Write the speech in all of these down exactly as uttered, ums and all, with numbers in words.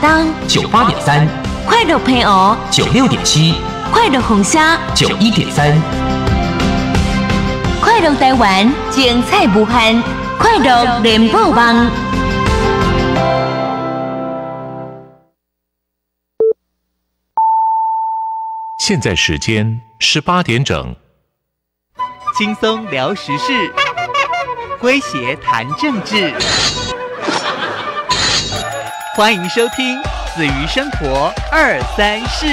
东九八点三， 快乐平湖九六点七， 快乐红虾九一点三， 快乐台湾精彩无限，快乐联播网。 现在时间十八点整， 轻松聊时事，诙谐谈政治，欢迎收听《子瑜生活二三事》。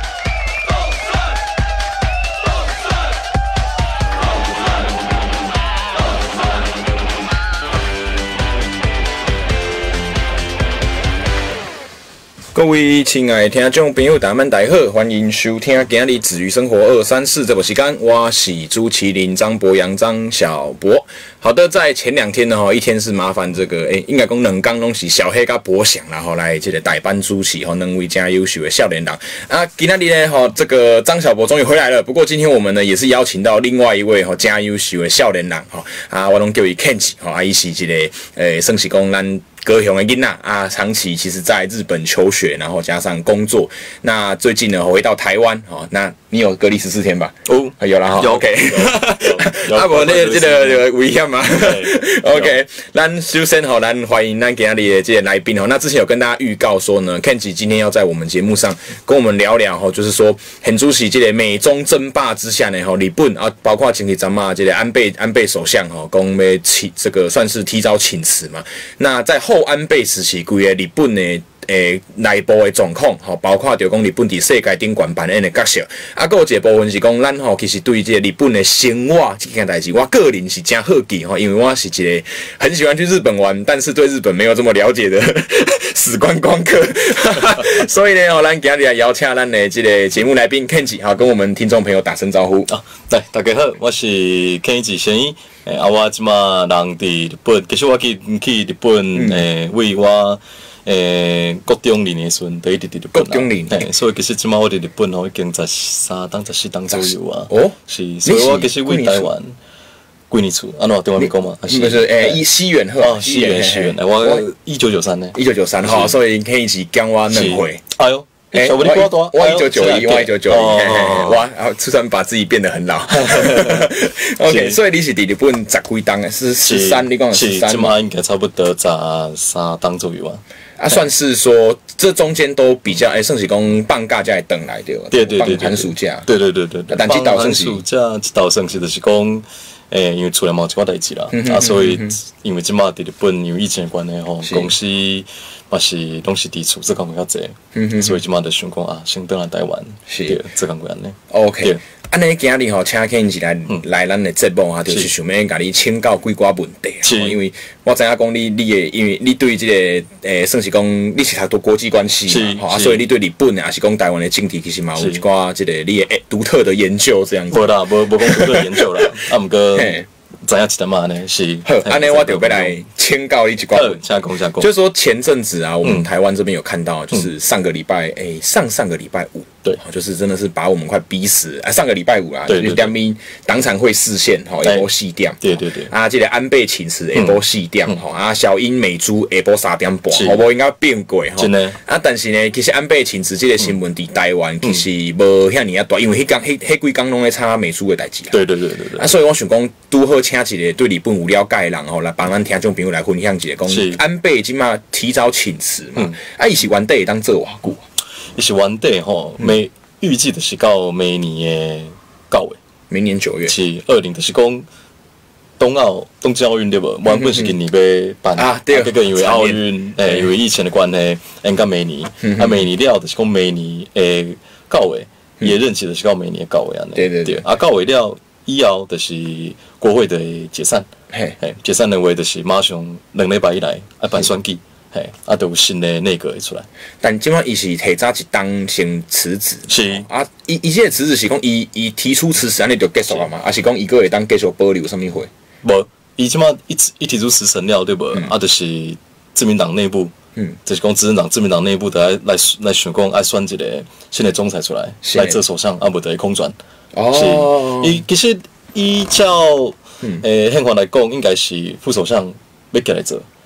各位亲爱的听众朋友，大家大家好，欢迎收听今日子瑜生活二三四这部时间，我是主持人张博洋张小博。好的，在前两天呢，哈，一天是麻烦这个，诶、欸，应该讲两天拢是小黑甲博翔然后来这个代班主持，哈，两位真优秀的少年人啊。今天呢，哈，这个张小博终于回来了。不过今天我们呢，也是邀请到另外一位哈，真优秀的少年人，哈啊，我拢叫伊 Kenji， 哈，啊，伊是这个，诶、欸，算是讲咱。高雄的囡仔啊，长期其实在日本求学，然后加上工作。那最近呢，回到台湾哦。那你有隔离十四天吧？哦，有了哈。OK。啊，无那这个危险吗 ？OK。咱首先吼，咱欢迎咱今日的这些来宾哦。那之前有跟大家预告说呢 ，Kenji 今天要在我们节目上跟我们聊聊哈，就是说很主席这个美中争霸之下呢，哈，日本啊，包括前几咱嘛这个安倍安倍首相哈，讲要请这个算是提早请辞嘛。那在后。后安倍时期，规个日本的诶内部的状况，吼，包括就讲日本伫世界顶悬扮演的角色，啊，还有一个部分是讲咱吼，其实对这个日本的生活这件代志，我个人是真好奇吼，因为我是一个很喜欢去日本玩，但是对日本没有这么了解的死观光客，所以呢，吼，咱今日来邀请咱的这个节目来宾 Kenji， 好，跟我们听众朋友打声招呼。 啊，来，大家好，我是 Kenji 先生。诶，啊，我即马人伫日本，其实我去去日本，诶、嗯，为我诶国中年的时阵，就一直伫日本啦。国中年，诶，所以其实即马我伫日本吼，已经十三当、十四当左右啊。哦，是，所以我其实为台湾几年厝，安怎对我咪讲嘛？ 是不是？诶，西元好， 哦，西元西元，我一九九三呢， 一九九三哈，所以可以是讲我两岁。 哎呦。 哎、欸，我我我一九九一，我一九九一，哇，然后突然把自己变得很老。OK， 所以你是伫日本十几当的，是十三，你讲十三， 起码应该差不多十三当左右啊。 啊，算是说这中间都比较，哎、欸，算是讲放假才会回来对吧？ 对对对， 寒暑假， 对对对对对。 但这倒算是寒暑假，这倒算是就是讲。诶、欸，因为厝内嘛有一寡代志啦，嗯、啊，所以、嗯、因为即马伫日本因为疫情的关系吼，公司嘛是拢是伫厝做工较济，嗯、所以即马就想讲啊，先转来台湾，对，做工过安尼。 OK， 安尼今日吼，请 Kenji 来、嗯、来咱的节目啊，就是想要甲你请教几寡问题啊，因为我知影讲你你的，因为你对即、这个诶、欸，算是讲你是读国际关系嘛，吼啊，所以你对日本啊，还是讲台湾的政治，其实嘛有一寡即个你的独特的研究这样子。 无啦，无无讲独特研究啦，啊，毋过。知影一点嘛呢？是， 好，安尼我就要来请教你一寡问题。 加工加工， 就是说前阵子啊，我们台湾这边有看到，就是上个礼拜，哎、欸，上上个礼拜五， 对， 就是真的是把我们快逼死。啊，上个礼拜五啊， 对对对， 就是党产会视线，吼，下晡四点， 对对对， 啊，这个安倍请辞下晡四点，吼，啊，小英美珠下晡三点半，好无应该变过，吼， 真的。 啊，但是呢，其实安倍请辞这个新闻伫台湾其实无遐尼啊大，因为迄工迄迄几工拢在查美珠的代志啊。 对对对对对。啊， 所以我想讲，拄好请一个对日本有了解的人吼，来帮咱听众朋友来分享一下，讲安倍即马提早请辞嘛，嗯、啊，伊是原底会当做偌久？ 伊是原底吼，每预计的是到每年的九月， 明年九月是二零，就是讲冬奥东京奥运对不？原本是今年要办啊，对， 这个因为奥运诶，因为疫情的关系，应该每年啊，每年了就是讲每年诶九月，也任期的是到每年九月安尼。 对对对， 啊，九月了以后就是国会的解散。嘿，解散认为就是马上两礼拜以来要办选举，嘿，啊，就有新的内阁会出来。 但今晚伊是提早一当先辞职， 是啊，伊伊这个辞职是讲伊伊提出辞职安尼就结束了嘛？还是讲伊个会当继续保留什么会？ 无，伊即马一一提出辞呈了对无？嗯、啊，就是自民党内部，嗯，就是讲执政党、自民党内部的来来来选讲爱选一个新的总裁出来，来做首相，啊，无得空转。哦，伊其实依照。嗯，诶，宪法来讲，应该是副首相要起来做，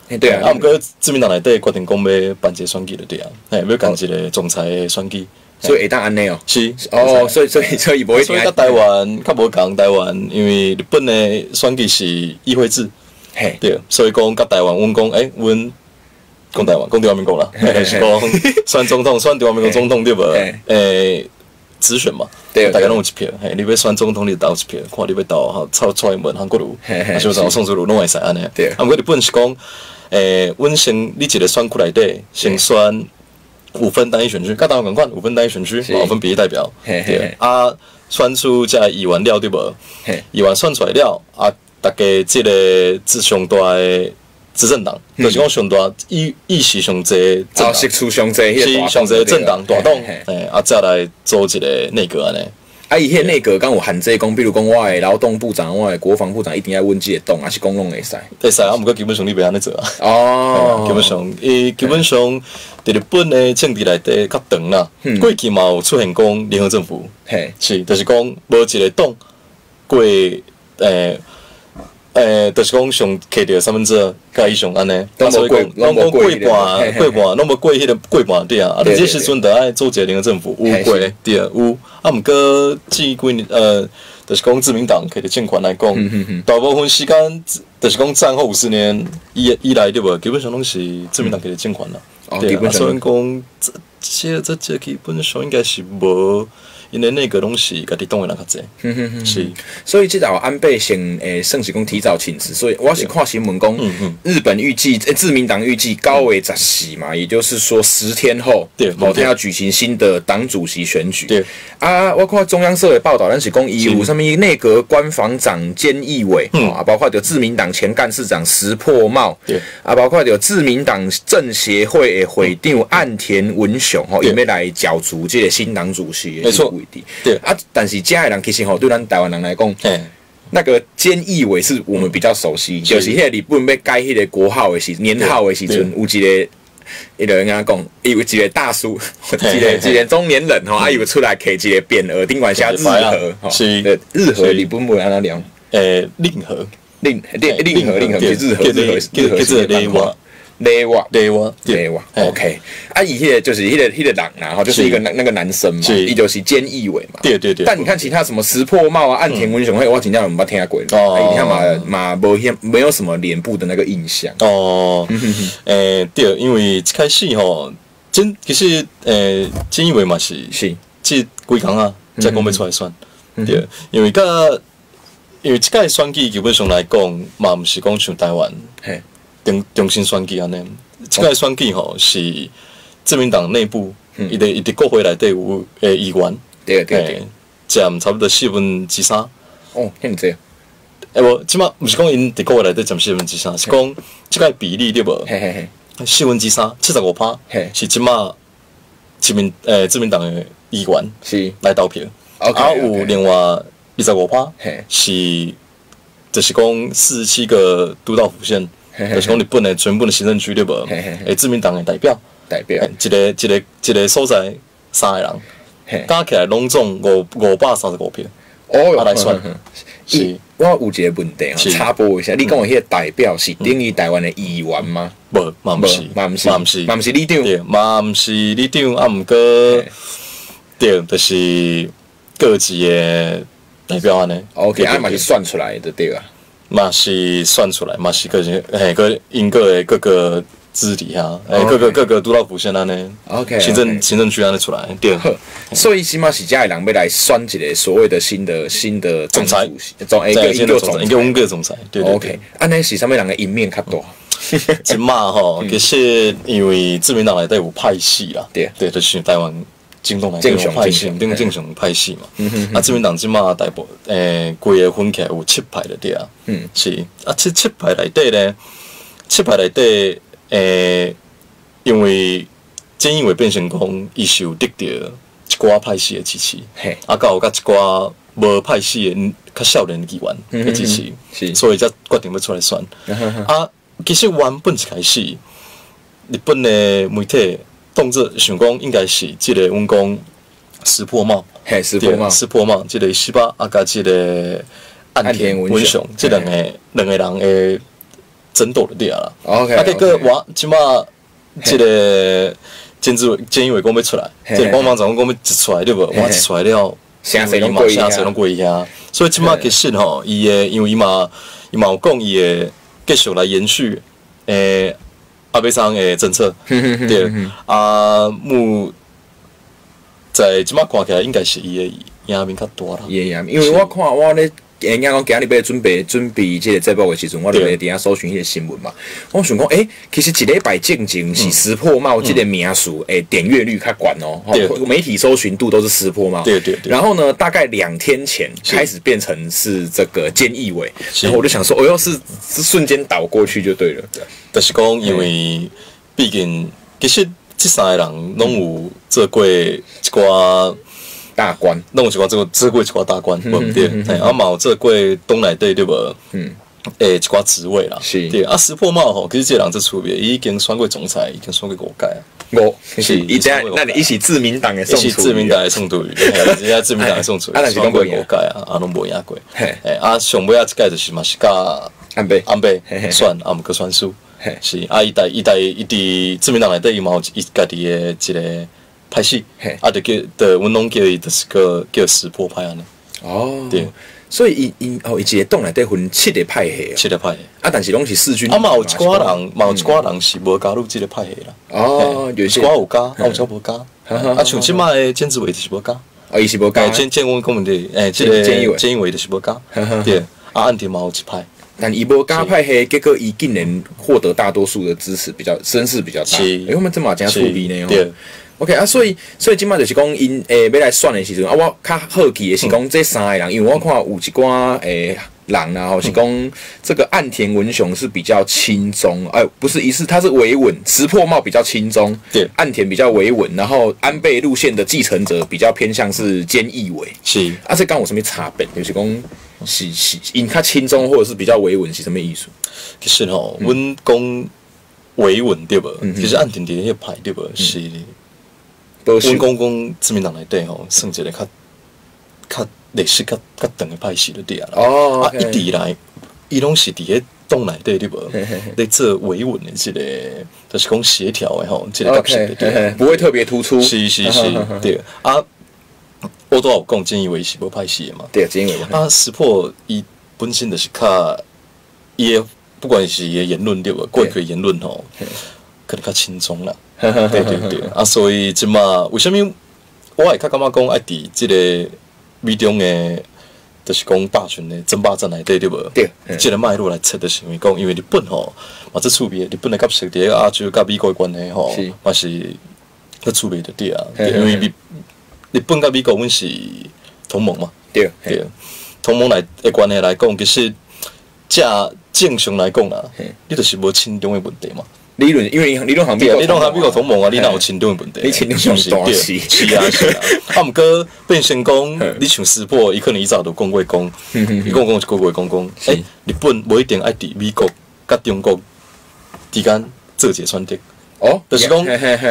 对啊， 啊，毋过自民党内底决定讲要办一个选举的对啊，嘿，要办一个总裁的选举。 所以会当安尼哦， 是哦，所以所以所以不会。 所以甲台湾较无共台湾，因为日本的选举是议会制， 嘿， 对，所以讲甲台湾，阮讲，诶，阮讲台湾，讲中华民国啦，是讲选总统，选中华民国总统对无？诶，直选嘛， 对， 大家拢有一票，嘿，你要选总统，你投一票，看你要投哈蔡蔡英文、韩国瑜，还是投宋楚瑜，拢会使安尼。 对， 啊，毋过日本是讲，诶，阮先你一个选区内底先选。五分单一选区，甲台湾共款，五分单一选区，五分比例代表。对啊，选出这议员了对无？议员选出来了，啊，大家这个自上大的执政党，就是讲上大议议席上济政党， 是出上济， 是上济政党大党，诶，啊，再来做一个内阁安尼。 啊，伊迄内阁敢有限制讲，比如讲我的劳动部长、我的国防部长一定要阮即个党，还是讲拢会使？ 会使啊，毋过基本上你袂安尼做啊。 哦， 基本上，伊基本上伫日本的政治内底较长啦。过去嘛有出现讲联合政府， 嘿， 是，就是讲无一个党过诶诶，就是讲上摕着三分之二加以上安尼， 拢无过， 拢无过半，过半，拢无过迄个过半对啊。啊，你这时阵着爱做一个联合政府，有过对有。啊，毋过即几年呃，就是讲自民党摕着政权来讲，大部分时间就是讲战后五十年以以来对无，基本上拢是自民党摕着政权啦。 哦，基本上。 所以讲，这这这这基本上应该是无。因为那个拢是家己党的人较济， 嗯哼哼， 是， 所以这道安倍先诶，算是讲提早请辞，所以我是看新闻讲，日本预计诶，自民党预计高为十四嘛，也就是说十天后， 对， 某天要举行新的党主席选举， 对， 啊，我看中央社的报道，咱是讲伊有什么内阁官房长菅义伟，啊，包括有自民党前干事长石破茂， 对， 啊，包括有自民党政协会的会长岸田文雄，吼，也要来角逐这个新党主席， 没错。 对啊，但是这的人其实吼，对咱台湾人来讲，那个菅义伟是我们比较熟悉，就是迄个日本要改迄个国号的时年号的时阵，有一个，一个人跟他讲，有一个大叔，一个一个中年人吼，啊，有出来摕一个匾额，顶管写日和，吼，是日和日本文安那聊， 诶，令和， 令令令和令和是日和日和日和是漫画。雷瓦， 雷瓦， 雷瓦 ，OK。啊，以迄个就是迄个迄个人啦，然后就是一个那那个男生嘛，伊就是菅义伟嘛。 对对对。 但你看其他什么石破茂啊、岸田文雄，嘿，我真正没听过。哦。你看嘛嘛，无没有什么脸部的那个印象。 哦。诶，对，因为一开始吼，真其实诶，菅义伟嘛是是，即几工啊，才讲要出来选。对，因为个因为即个选举基本上来讲，嘛毋是讲像台湾。嘿。重重新选举安尼，即个选举吼是自民党内部，伊伫伊伫国会内底有诶议员， 对对对， 占差不多四分之三。 哦，遐济。 诶无，即马毋是讲因伫国会内底占四分之三，是讲即个比例对无？嘿嘿嘿，四分之三，七十五趴，是即马自民诶自民党诶议员是来投票，啊有另外二十五趴，是就是讲四十七个都道府县。就是讲日本的全部的行政区对无？诶，自民党的代表， 代表， 一个一个一个所在三个人，加起来拢总五五百三十五票，哦，来算。 是，我有一个问题哦，插播一下，你讲的迄个代表是等于台湾的议员吗？ 无，嘛毋是， 嘛毋是，嘛毋是，嘛毋是里长， 对，嘛毋是里长，啊，毋过，对，就是各级的代表安尼。 OK，啊嘛是算出来的对啊。 嘛是算出来，嘛是个人嘿个因个的各个治理啊，诶各个各个都道府县安尼 ，OK， 行政行政区安尼出来，对。 所以起码是家的人要来选一个所谓的新的新的总裁， 总一个一个总裁， 一个温个总裁，对对 OK， 安尼是啥物人的赢面较大？ 即嘛吼，其实因为自民党内底有派系啦，对对，就是台湾。进党内底有派系，顶正常派系嘛。啊，自民党即马大部诶，规个分起来有七派的对啊。嗯，是啊，七七派内底咧，七派内底诶，因为菅义伟变成讲，伊是有得到一寡派系的支持，啊，甲有甲一寡无派系的较少年议员的支持，是，所以才决定要出来选。啊，其实原本一开始，日本的媒体。动作想讲应该是即个阮讲石破茂， 嘿，石破茂， 石破茂，即个西巴啊，甲即个岸田文雄，即两个两个人诶争斗的对啊啦。 OK， 啊，结果我即马即个监制监义委讲要出来，即个官方长官讲要一出来对无？我一出来了， 声势拢过伊声势拢过伊遐，所以即马其实吼，伊诶，因为伊嘛伊嘛有讲伊诶继续来延续诶阿贝桑诶政策，对啊，目在即马看起来应该是伊诶赢面较大啦。 伊诶赢面，因为我看我咧。诶，人家讲今日要准备准备即个节目的时阵，我就伫遐搜寻迄个新闻嘛。我想讲，诶、欸，其实一礼拜进前是石破茂即个名数，诶、嗯，点阅率较悬哦。媒体搜寻度都是石破茂。 对对对。 然后呢，大概两天前开始变成是这个菅义伟，然后我就想说，哦哟，是是瞬间倒过去就对了。 就是讲，因为毕竟其实这三个人拢有做过一寡。 大官， 弄有一寡做做过一寡大官，对不对？啊嘛有做过党内底对无？嗯，诶，一寡职位啦， 是。 对啊，石破茂吼，其实这人这区别，伊已经选过总裁，已经选过五届啊。 五是，伊这那你一起自民党的宋楚瑜， 一起自民党的宋楚瑜，人家自民党的宋楚瑜，啊，选过五届啊，啊，拢无赢过。诶，啊，上尾啊一届就是嘛是甲安倍， 安倍选，啊，毋过选输。是，啊，伊代伊代伊伫自民党内底伊嘛有伊家己的一个。派系，啊，就叫的，阮拢叫伊就是个叫石破派安尼。 哦，对，所以伊伊哦，伊一个党内底分七个派系， 七个派系， 啊，但是拢是势均。 啊，嘛有一寡人，嘛有一寡人是无加入即个派系啦。 哦，有些寡有加，啊有寡无加。啊，像即摆的监制委就是无加。 哦，伊是无加。 监监委讲问题，诶，即个监监委就是无加。对，啊，安田嘛有一派。 但伊无加派系，结果伊竟然获得大多数的支持，比较声势比较大。哎，我们这么真出力呢？ 对。 OK 啊，所以所以即摆就是讲因诶要来选的时阵啊，我较好奇的是讲这三个人，因为我看有一寡诶人啊，或是讲这个岸田文雄是比较亲中，哎、呃，不是，一是他是维稳，石破茂比较亲中， 对， 岸田比较维稳，然后安倍路线的继承者比较偏向是菅义伟， 是， 啊，这刚有什么差别？就是讲是是因较亲中或者是比较维稳是什么意思？ 其实吼，阮讲维稳对无？其实岸田伫迄派对无是。阮讲讲自民党内底吼，算一个较较历史较较长的派系就对啦。 哦， 啊，一直以来，伊拢是伫迄党内底对无？咧做维稳的即个，就是讲协调的吼，即个角色对， 不会特别突出。 是是是，对啊。我都有讲，菅义伟是无派系的嘛。 对，菅义伟。 啊，石破伊本身就是较伊的，不管是伊的言论对无，过去言论吼，可能较轻松啦。对对对，啊，所以即马为什么我会较感觉讲爱伫即个美中的，就是讲霸权的争霸战内底对无？ 对， 即个脉络来测，就是因为讲，因为日本吼嘛，这趣味，日本的角色伫亚洲甲美国的关系吼，嘛是较趣味的对啊，因为日日本甲美国阮是同盟嘛， 对对，同盟来的关系来讲，其实正正常来讲啦，你就是无亲中的问题嘛。 理论，因为理论行美国，理论行美国同盟啊，你哪有亲中的问题？ 你亲中上大事， 是啊是啊。啊，毋过变成讲，你像石破，伊可能伊早就讲过讲，伊讲讲一个月讲讲，诶，日本无一定爱伫美国甲中国之间做一个选择。 哦， 就是讲，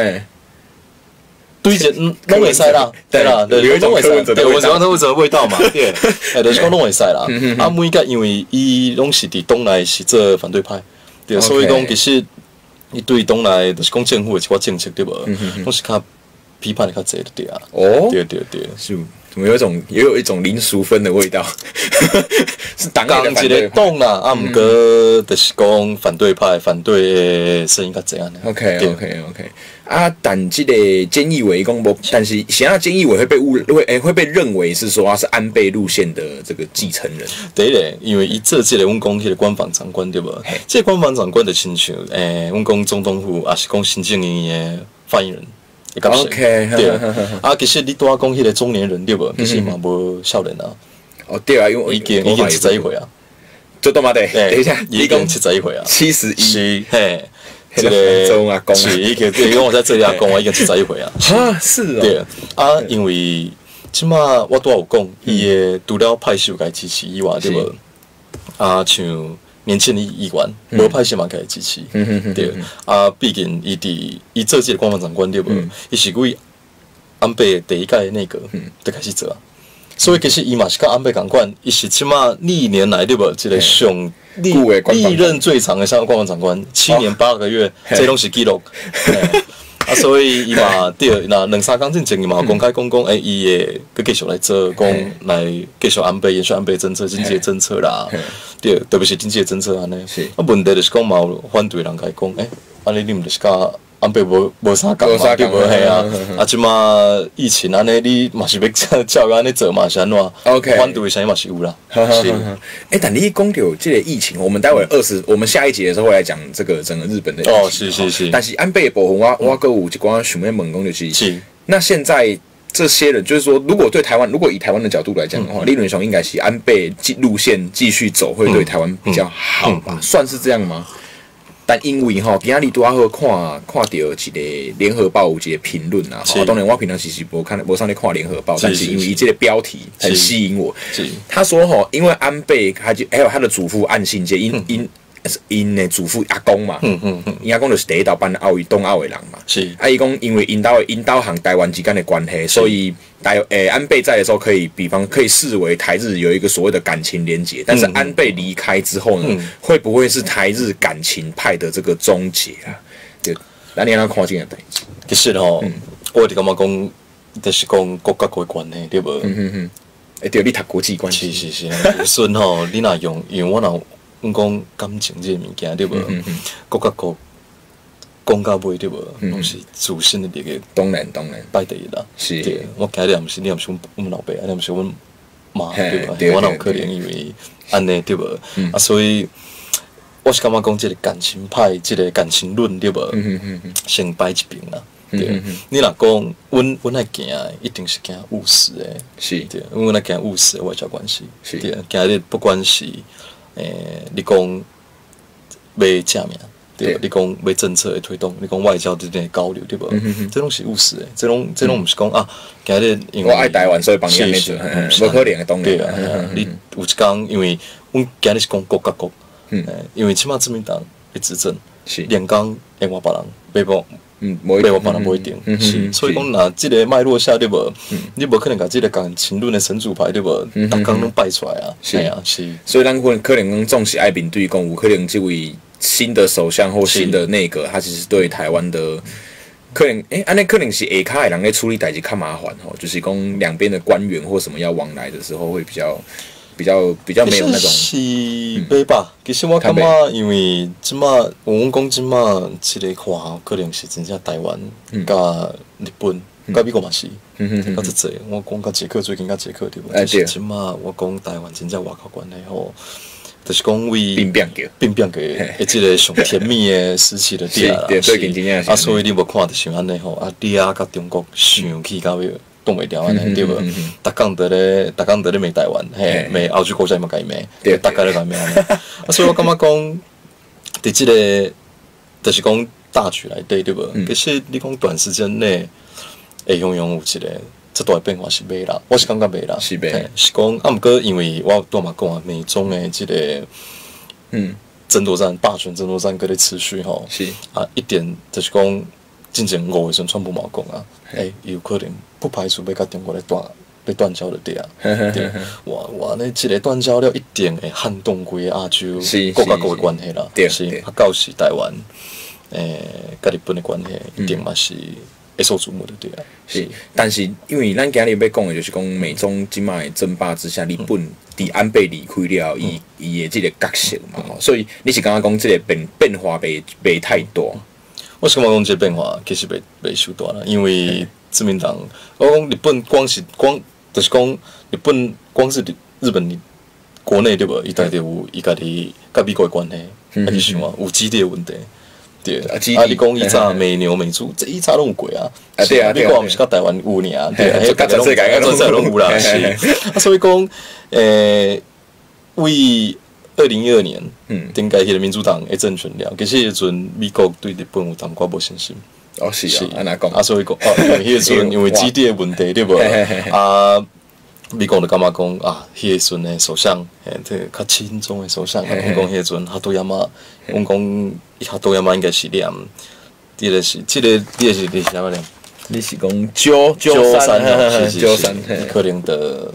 对一拢会使啦，对啦， 有一种柯文哲的味道， 对，柯文哲的味道嘛，对，诶，就是讲拢会使啦。啊，每个因为伊拢是伫党内是做反对派，对，所以讲其实。伊对党内就是讲政府的一寡政策对无，拢是较批判的较侪的对啊。 哦， 对对对， 是，怎么有一种也有一种林淑芬的味道，是党内的反对派。 党啦，啊，毋过就是讲反对派反对的声音较侪安尼。 OK OK OK。啊，但这个菅义伟讲无，但是现在菅义伟会被误会诶、欸、会被认为是说他是安倍路线的这个继承人。 对咧，因为伊做这个阮讲迄个官房长官对无？这官房长官的亲像诶，阮讲总统府，也是讲行政院的发言人的角色。 OK， 对啊，其实你拄仔讲迄个中年人对无？其实嘛无少年啊。 哦，对啊，因为已经已经七十一岁啊。 就多嘛对，等一下， 已经七十一岁啊， 七十一， 是嘿。 这个阿公是，伊个因为我在这里阿公，我已经七十一岁啊。 啊，是哦。 对啊，因为即马我拄有讲，伊个除了派系该支持以外，对无？啊，像年轻的议员，无派系嘛该支持。对啊，毕竟伊伫伊做这个官方长官对无？伊是为安倍第一届内阁就开始做啊。 所以其实伊嘛是跟安倍同款，伊是起码历年来对不？这个上历历任最长的三个官方长官，七年八个月，这拢是纪录。啊，所以伊嘛对，那两三工之前伊嘛公开讲讲，诶，伊会佮继续来做，讲来继续安倍延续安倍政策、经济政策啦，对，特别是经济政策安尼。啊，问题就是讲嘛有反对人来讲，诶，安尼你毋就是甲安倍无无啥共嘛，对无？嘿啊，啊，即马疫情安尼，你嘛是要照照安尼做嘛是安怎 ？OK， 反对的声音嘛是有啦。是。 哎，但你讲到这个疫情，我们待会二十，我们下一节的时候会来讲这个整个日本的疫情。 哦，是是是。 但是安倍的部分，我我个有一寡想要问讲就是，是那现在这些人，就是说，如果对台湾，如果以台湾的角度来讲的话，理论上应该是安倍路线继续走，会对台湾比较好吧？算是这样吗？但因为吼，今仔日拄啊好看看到一个联合报有一个评论啊，吼，当然我平常时是无看无上咧看联合报，但是因为伊这个标题很吸引我。他说吼，因为安倍他就还有他的祖父岸信介，因因因的祖父阿公嘛，嗯嗯嗯，因阿公就是第一道办奥运冬奥的人嘛，是。啊，伊讲因为因导因导和台湾之间的关系，所以台诶、欸、安倍在的时候可以，比方可以视为台日有一个所谓的感情连结，但是安倍离开之后呢，嗯、会不会是台日感情派的这个终结啊？对，咱你安怎看这个代志？ 其实吼，嗯、我就感觉讲，就是讲国家国关系，对无？嗯嗯嗯， 诶，对，你读国际关系， 是是是，有时吼，你若用，因为我若。阮讲感情这个物件对无？国甲国讲到尾对无？拢是自身的这个。 当然当然， 摆第一啦。是。对，我今日也毋是，你也毋是阮阮老爸，你也毋是阮妈对无？我哪有可能因为安尼对无？啊，所以我是感觉讲这个感情派，这个感情论对无？先摆一边啦。对，你若讲阮阮爱行，一定是行务实诶。是。对，阮爱行务实诶外交关系。是。对，今日不管是。诶，你讲要正名，对吧？你讲要政策的推动，你讲外交之间的交流，对不？嗯、这拢是务实的，这拢这拢毋是讲啊，今日因为我爱台湾，所以帮你安尼做，无可能的当然。 对啊，你有一讲，因为阮今日是讲国甲国，嗯，因为起码自民党的执政，是连讲连我别人背包。嗯，被我帮人不一定，是，所以讲拿这个脉络下对不？你不可能把这个感情论的神主牌对不？大纲拢摆出来啊，是啊，是。 所以咱可能可能讲总是爱面对讲，有可能这位新的首相或新的内阁，他其实对台湾的可能，诶，安尼可能是下卡的人在处理代志较麻烦吼，就是讲两边的官员或什么要往来的时候会比较。比较比较没有那种是袂吧？其实我感觉，因为即马我们讲即马即个华校可能是真正台湾、甲日本、甲美国嘛是，甲即济。我讲甲捷克最近甲捷克对无？但是即马我讲台湾真正外交关系吼，就是讲为变变个变变个，诶，即个上甜蜜的时期的点啦。 最近真正啊，所以你无看就像安尼吼，啊，你啊甲中国想起到尾。动袂掉安尼对无？逐工伫咧，逐工伫咧骂台湾，嘿，骂欧洲国家嘛该骂，对，大概咧该骂安尼。啊，所以我感觉讲，伫即个，就是讲大局内底对无？其实你讲短时间内会拥有有一个这大变化是袂啦，我是感觉袂啦， 是袂， 是讲啊，毋过因为我拄嘛讲啊，美中的即个，嗯，争夺战、霸权争夺战，搁咧持续吼，是啊，一点就是讲。之前五月时，川普嘛讲啊，诶，有可能不排除要甲中国来断来断交的对啊，对，哇哇，那即个断交了，一定会撼动规个亚洲国甲国的关系啦，是，啊，到时台湾诶，甲日本的关系一定嘛是会受瞩目的对啊， 是，但是因为咱今日要讲的就是讲美中即卖争霸之下，日本伫安倍离开了，伊伊的即个角色嘛，所以你是刚刚讲即个变变化袂袂太大。 我是感觉讲这变化其实袂袂受大啦，因为自民党，我讲日本光是光，就是讲日本光是日本国内对无，伊大概有伊家己甲美国的关系，啊你想啊，有基地的问题，对，啊你讲伊早美牛美猪，这一早拢有过啊，啊对啊，美国毋是甲台湾有尔，对，迄甲全世界做做拢有啦，是，啊所以讲，诶，为二零一二年，嗯，顶解迄个民主党的政权了，其实迄阵美国对日本有淡薄无信心。 哦，是啊，安那讲？ 啊，所以讲，哦，因为迄阵因为基地的问题，对无？啊，美国就感觉讲啊，迄个阵的首相，诶，这较亲中的首相，讲讲迄阵哈多亚马，阮讲哈多亚马应该是念，这个是，这个这个是你是啥物念？ 你是讲九九三， 九三，可能的。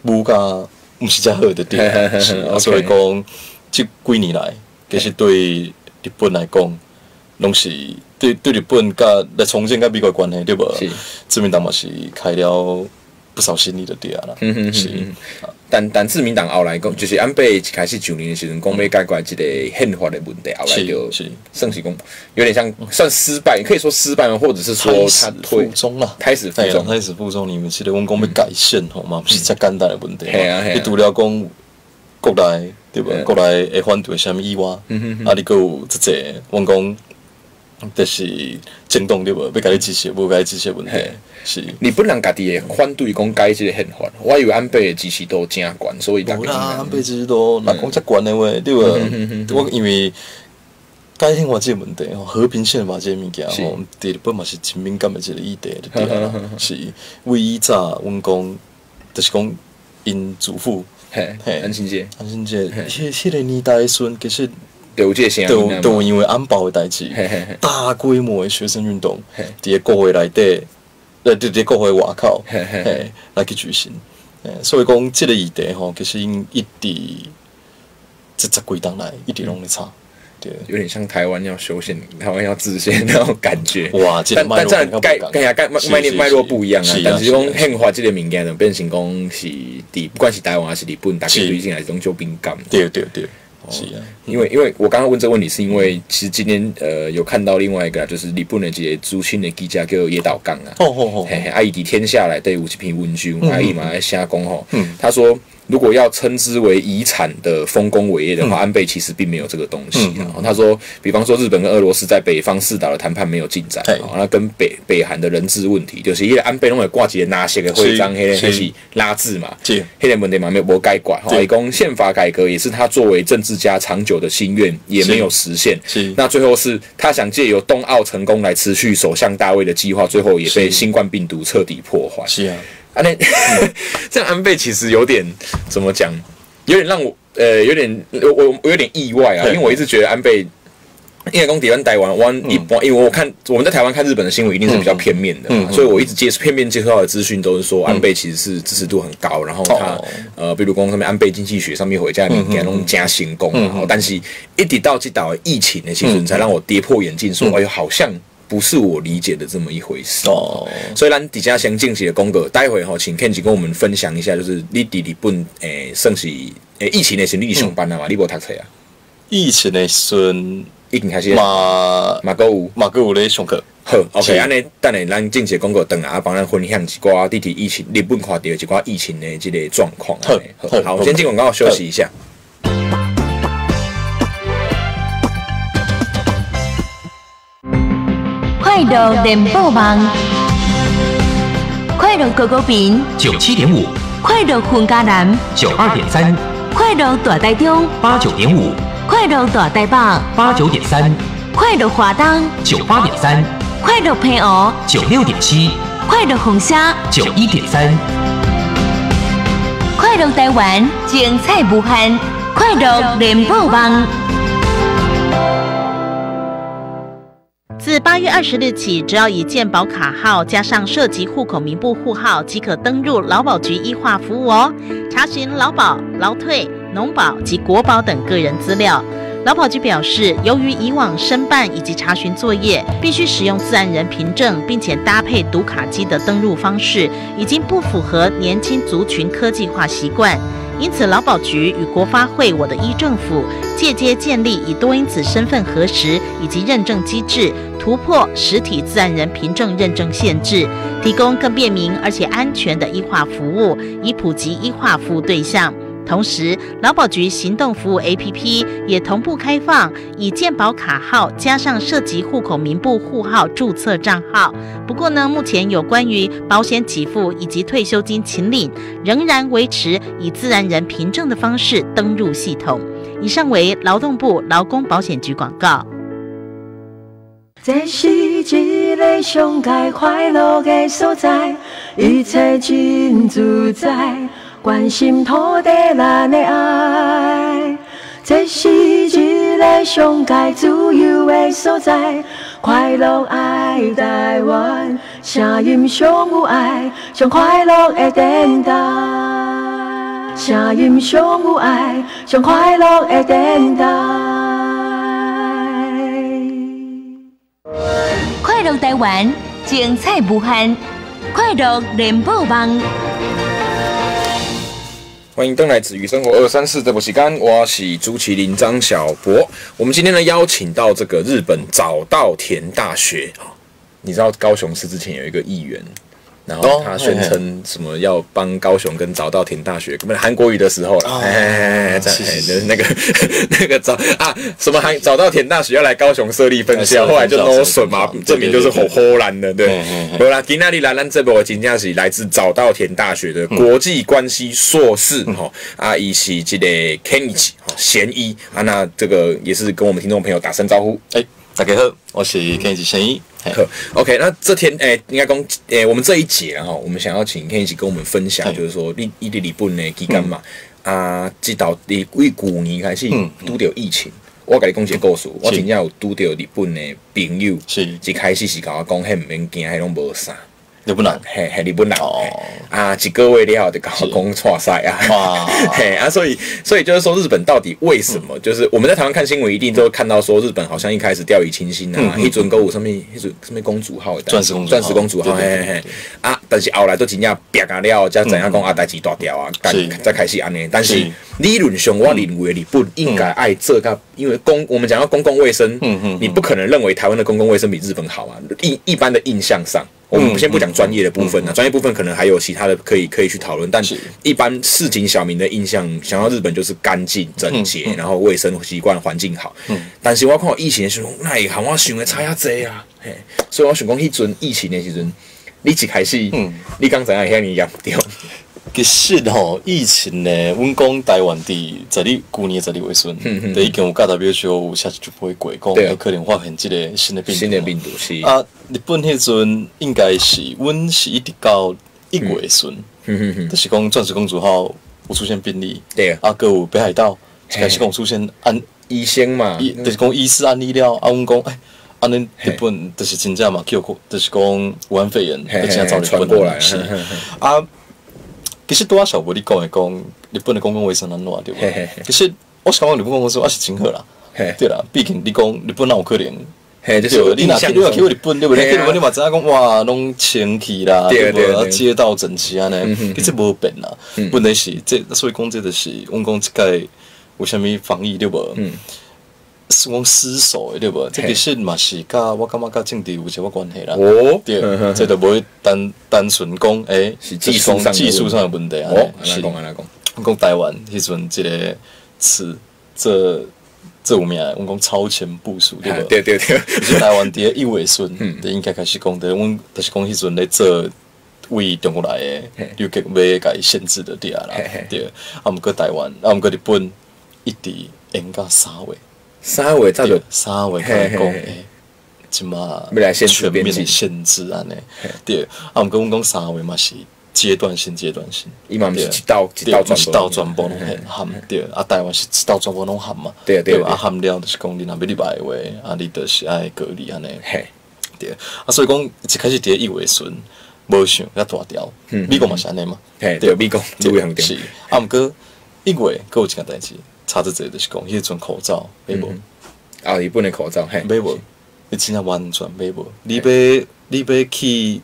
武甲毋是遮好的对啊，是啊，所以讲即几年来，其实对日本来讲，拢是对对日本甲来重建甲美国关系对无？自民党嘛是开了不少心力的对啊啦，嗯是。 但但自民党后来讲，就是安倍一开始就任的时阵，讲要解决这个宪法的问题，后来就算是讲有点像算失败，可以说失败吗？或者是说他退中啦， 开始附中， 开始附中，你们记得阮讲要改宪吼嘛，不是遮简单的问题。你除了讲国内对不？国内会反对什么以外，啊，你佫有即个，阮讲就是政党对无？要甲你支持，无甲你支持的问题。是日本人家己的反对讲改这个宪法，我以为安倍的支持度真悬，所以大家。 无啦，安倍支持度，若讲遮悬的话，对无？我因为改宪法这个问题吼，和平宪法这个物件吼，伫日本嘛是真敏感的一个议题，对啊。是为以早阮讲，就是讲因祖父， 嘿，安信介， 安信介，迄迄个年代的时阵，其实。 有这声音， 都都因为安保的代志，大规模的学生运动，伫个国会内底。呃，伫伫国会外口，嘿，来去举行，所以讲这个议题吼，其实因一直这十几年来一直拢在吵，对， 有点像台湾要修宪，台湾要制宪那种感觉。 哇，这但但这样概跟下概脉络脉络不一样啊。但是讲宪法这个物件就变成讲是伫不管是台湾还是日本，大家对进来拢就敏感。 对对对。是啊， 因为因为我刚刚问这个问题，是因为其实今天呃有看到另外一个，就是日本的这些资深的记者叫野岛刚啊，哦哦哦，嘿嘿，啊伊伫天下来对有一篇文章，啊伊嘛在写讲吼，他说如果要称之为遗产的丰功伟业的话，安倍其实并没有这个东西。然后他说，比方说日本跟俄罗斯在北方四岛的谈判没有进展，那跟北北韩的人质问题，就是因为安倍拢会挂起哪些个徽章，迄个那是拉字嘛，迄个问题嘛没有无解决。所以讲宪法改革也是他作为政治家长久的心愿，也没有实现。那最后是他想借由冬奥成功来持续首相大位的计划，最后也被新冠病毒彻底破坏。 是啊。 啊，那这样安倍其实有点怎么讲？有点让我呃，有点我我有点意外啊，因为我一直觉得安倍，因为讲台湾台湾湾一般，因为我看我们在台湾看日本的新闻一定是比较片面的，嗯嗯、所以我一直接片面接触到的资讯都是说安倍其实是支持度很高，然后他、哦、呃，比如讲上面安倍经济学上面回家物件拢加成功，然后但是一直到这岛疫情的时候，才让我跌破眼镜说，哎呦，好像。不是我理解的这么一回事哦，所以咱底下先进行的功课，待会哈，请 Kenji 跟我们分享一下，就是你伫日本诶，算是诶疫情的时候你上班了嘛？你无读册啊？ 疫情的时阵已经开始嘛嘛，够有嘛，够有咧上课。 好 ，OK， 安尼等下咱进行的功课，等下帮咱分享一寡地体疫情，日本看到一寡疫情的这个状况。好，好，我先进广告休息一下。 快乐联播网，快乐狗狗屏九七点五， 快乐混家南九二点三， 快乐大台中八九点五， 快乐大台北八九点三， 快乐华东九八点三， 快乐平湖九六点七， 快乐红虾九一点三， 快乐台湾精彩无限，快乐联播网。 自八月二十日起，只要以健保卡号加上涉及户口名簿户号，即可登入劳保局医化服务哦，查询劳保、劳退、农保及国保等个人资料。劳保局表示，由于以往申办以及查询作业必须使用自然人凭证，并且搭配读卡机的登入方式，已经不符合年轻族群科技化习惯。因此，劳保局与国发会我的医政府借接建立以多因子身份核实以及认证机制，突破实体自然人凭证认证限制，提供更便民而且安全的医化服务，以普及医化服务对象。同时，劳保局行动服务 A P P 也同步开放，以健保卡号加上涉及户口名簿户号注册账号。不过呢，目前有关于保险给付以及退休金请领，仍然维持以自然人凭证的方式登入系统。以上为劳动部劳工保险局广告。 这是一个上界快乐的所在，一切真自在。关心土地咱的爱，这是一个上界自由的所在。快乐爱台湾，声音上有爱，上快乐的电台。 声音上有爱，上快乐的电台。 快乐台湾，精彩无限，快乐联播网。 欢迎登来子瑜生活二三四这部时间，我是朱麒麟张小博。我们今天呢邀请到这个日本早稻田大学，你知道高雄市之前有一个议员。然后他宣称什么要帮高雄跟早稻田大学，根本韩国语的时候了，哎，在那个那个早啊什么韩早稻田大学要来高雄设立分校，后来就 no 损嘛，证明就是荷荷兰的，对。好啦，今天来咱这部真正是来自早稻田大学的国际关系硕士哈啊，伊是这个 Kenichi 贤一啊，那这个也是跟我们听众朋友打声招呼， 哎。大家好，我是 Kenichi 贤一。 OK， 那这天诶、欸，应该讲诶、欸，我们这一节哈，我们想要请 Kenichi 跟我们分享，就是说你你的日本的期间嘛，嗯、啊，直到你为旧年开始拄到疫情，嗯、我甲你讲一个故事，我真正有拄到日本的朋友，是一开始是甲我讲，迄毋免惊，迄拢无啥。 日本人， 嘿，嘿，日本人，哦、啊，一个月了后就搞讲错赛啊，嘿啊，所以，所以就是说，日本到底为什么？嗯、就是我们在台湾看新闻，一定都会看到说，日本好像一开始掉以轻心啊，一准购物上面，一准什么公主号， 钻石公主， 钻石公主号，嘿嘿嘿，啊，但是后来都真正别个了，才怎样讲啊，代志大条啊，再开始安尼。但是理论上，我认为日本应该爱这个，因为公我们讲到公共卫生，嗯嗯，你不可能认为台湾的公共卫生比日本好啊，一一般的印象上。我们先不讲专业的部分呢、啊，专、嗯嗯、业部分可能还有其他的可以可以去讨论，但是一般市井小民的印象，想到日本就是干净整洁，嗯嗯、然后卫生习惯环境好。嗯、但是我看到疫情的时候，那也和我想的差遐济啊，嘿，所以我想讲，迄阵疫情的时阵，你一开始，嗯、你刚知影遐尼严重。 其实吼，疫情呢，阮讲台湾伫十二旧年十二月份，嗯就已经有甲 W H O 有写一篇过，讲有可能发现即个新的病毒。 新的病毒是啊，日本迄阵应该是，阮是一直到一月份，嗯嗯就是讲钻石公主号有出现病例，对啊，啊，有北海道开始讲出现案医生嘛， 就是讲医师案例了，啊，阮讲哎。啊，恁日本就是真正嘛，叫就是讲武汉肺炎，就真正走日本来是啊。其实拄仔小博你讲的讲日本的公共卫生安怎对无？其实我想讲日本公共卫生也是真好啦，对啦，毕竟你讲日本哪有可能？对，你若去你若去日本对不对？去日本你嘛知影讲哇，拢清气啦，对无？街道整齐安尼，其实无变啦。问题是这，所以讲这就是阮讲即届有啥物防疫对无？是讲失守的对无？这其实嘛是甲我感觉甲政治有一个关系啦。哦，对，这就无单单纯讲诶，是技术上技术上的问题啊。哦，安尼讲安尼讲，讲台湾迄阵即个词，这这有名，阮讲超前部署对无？ 对对对。 其实台湾伫一月份，就应该开始讲的，阮就是讲迄阵咧做为中国来的游客要甲伊限制的对啊啦，对。啊，毋过台湾，啊毋过日本一直延到三月。 三月才就三月开始讲诶，即嘛全面的限制安尼，对。啊，毋过阮讲三月嘛是阶段性阶段性， 伊嘛毋是一道一道一道全部拢含，对。啊，台湾是一道全部拢含嘛，对对。啊，含了就是讲你若要入来话，啊，你就是爱隔离安尼，对。啊，所以讲一开始伫一月份无想较大条，美国嘛是安尼嘛， 对，美国最严重。 是。啊，毋过一月佫有一件代志。差这侪就是讲，迄阵口罩买无？ 啊，日本的口罩，嘿， 买无？你真正完全买无？你要你要去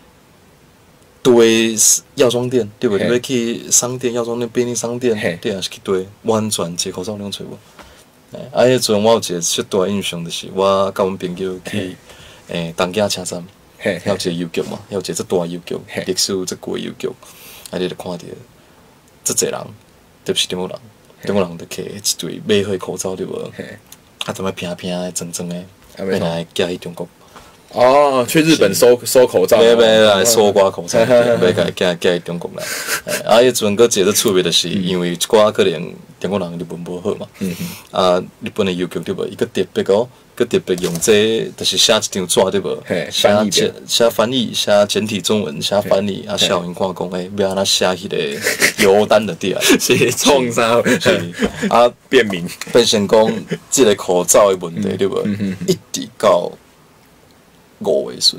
对药妆店，对不？你要去商店、药妆店、便利商店，对啊，是去对，完全一个口罩拢找无。啊，迄阵我有一个最大印象就是，我甲阮朋友去诶东京车站，遐有一个邮局嘛，遐有一个最大邮局，历史最贵邮局，啊，你就看到，这侪人，特别是中国人。中国人就摕一堆买好口罩对无？啊，怎么平平的、脏脏的，要来寄去中国。 哦，去日本收收口罩， 买买来收刮口罩，买甲寄寄去中国来。啊，迄阵佫一个趣味就是，因为一寡可能中国人日文无好嘛，啊，日本的邮局对无？伊佫特别哦，佫特别用这，就是写一张纸对无？写简写翻译，写简体中文，写翻译，啊，小人看讲诶，要安怎写迄个邮单的对啊， 是创啥？ 啊， 便民变成讲即个口罩的问题对无？一直到五月份，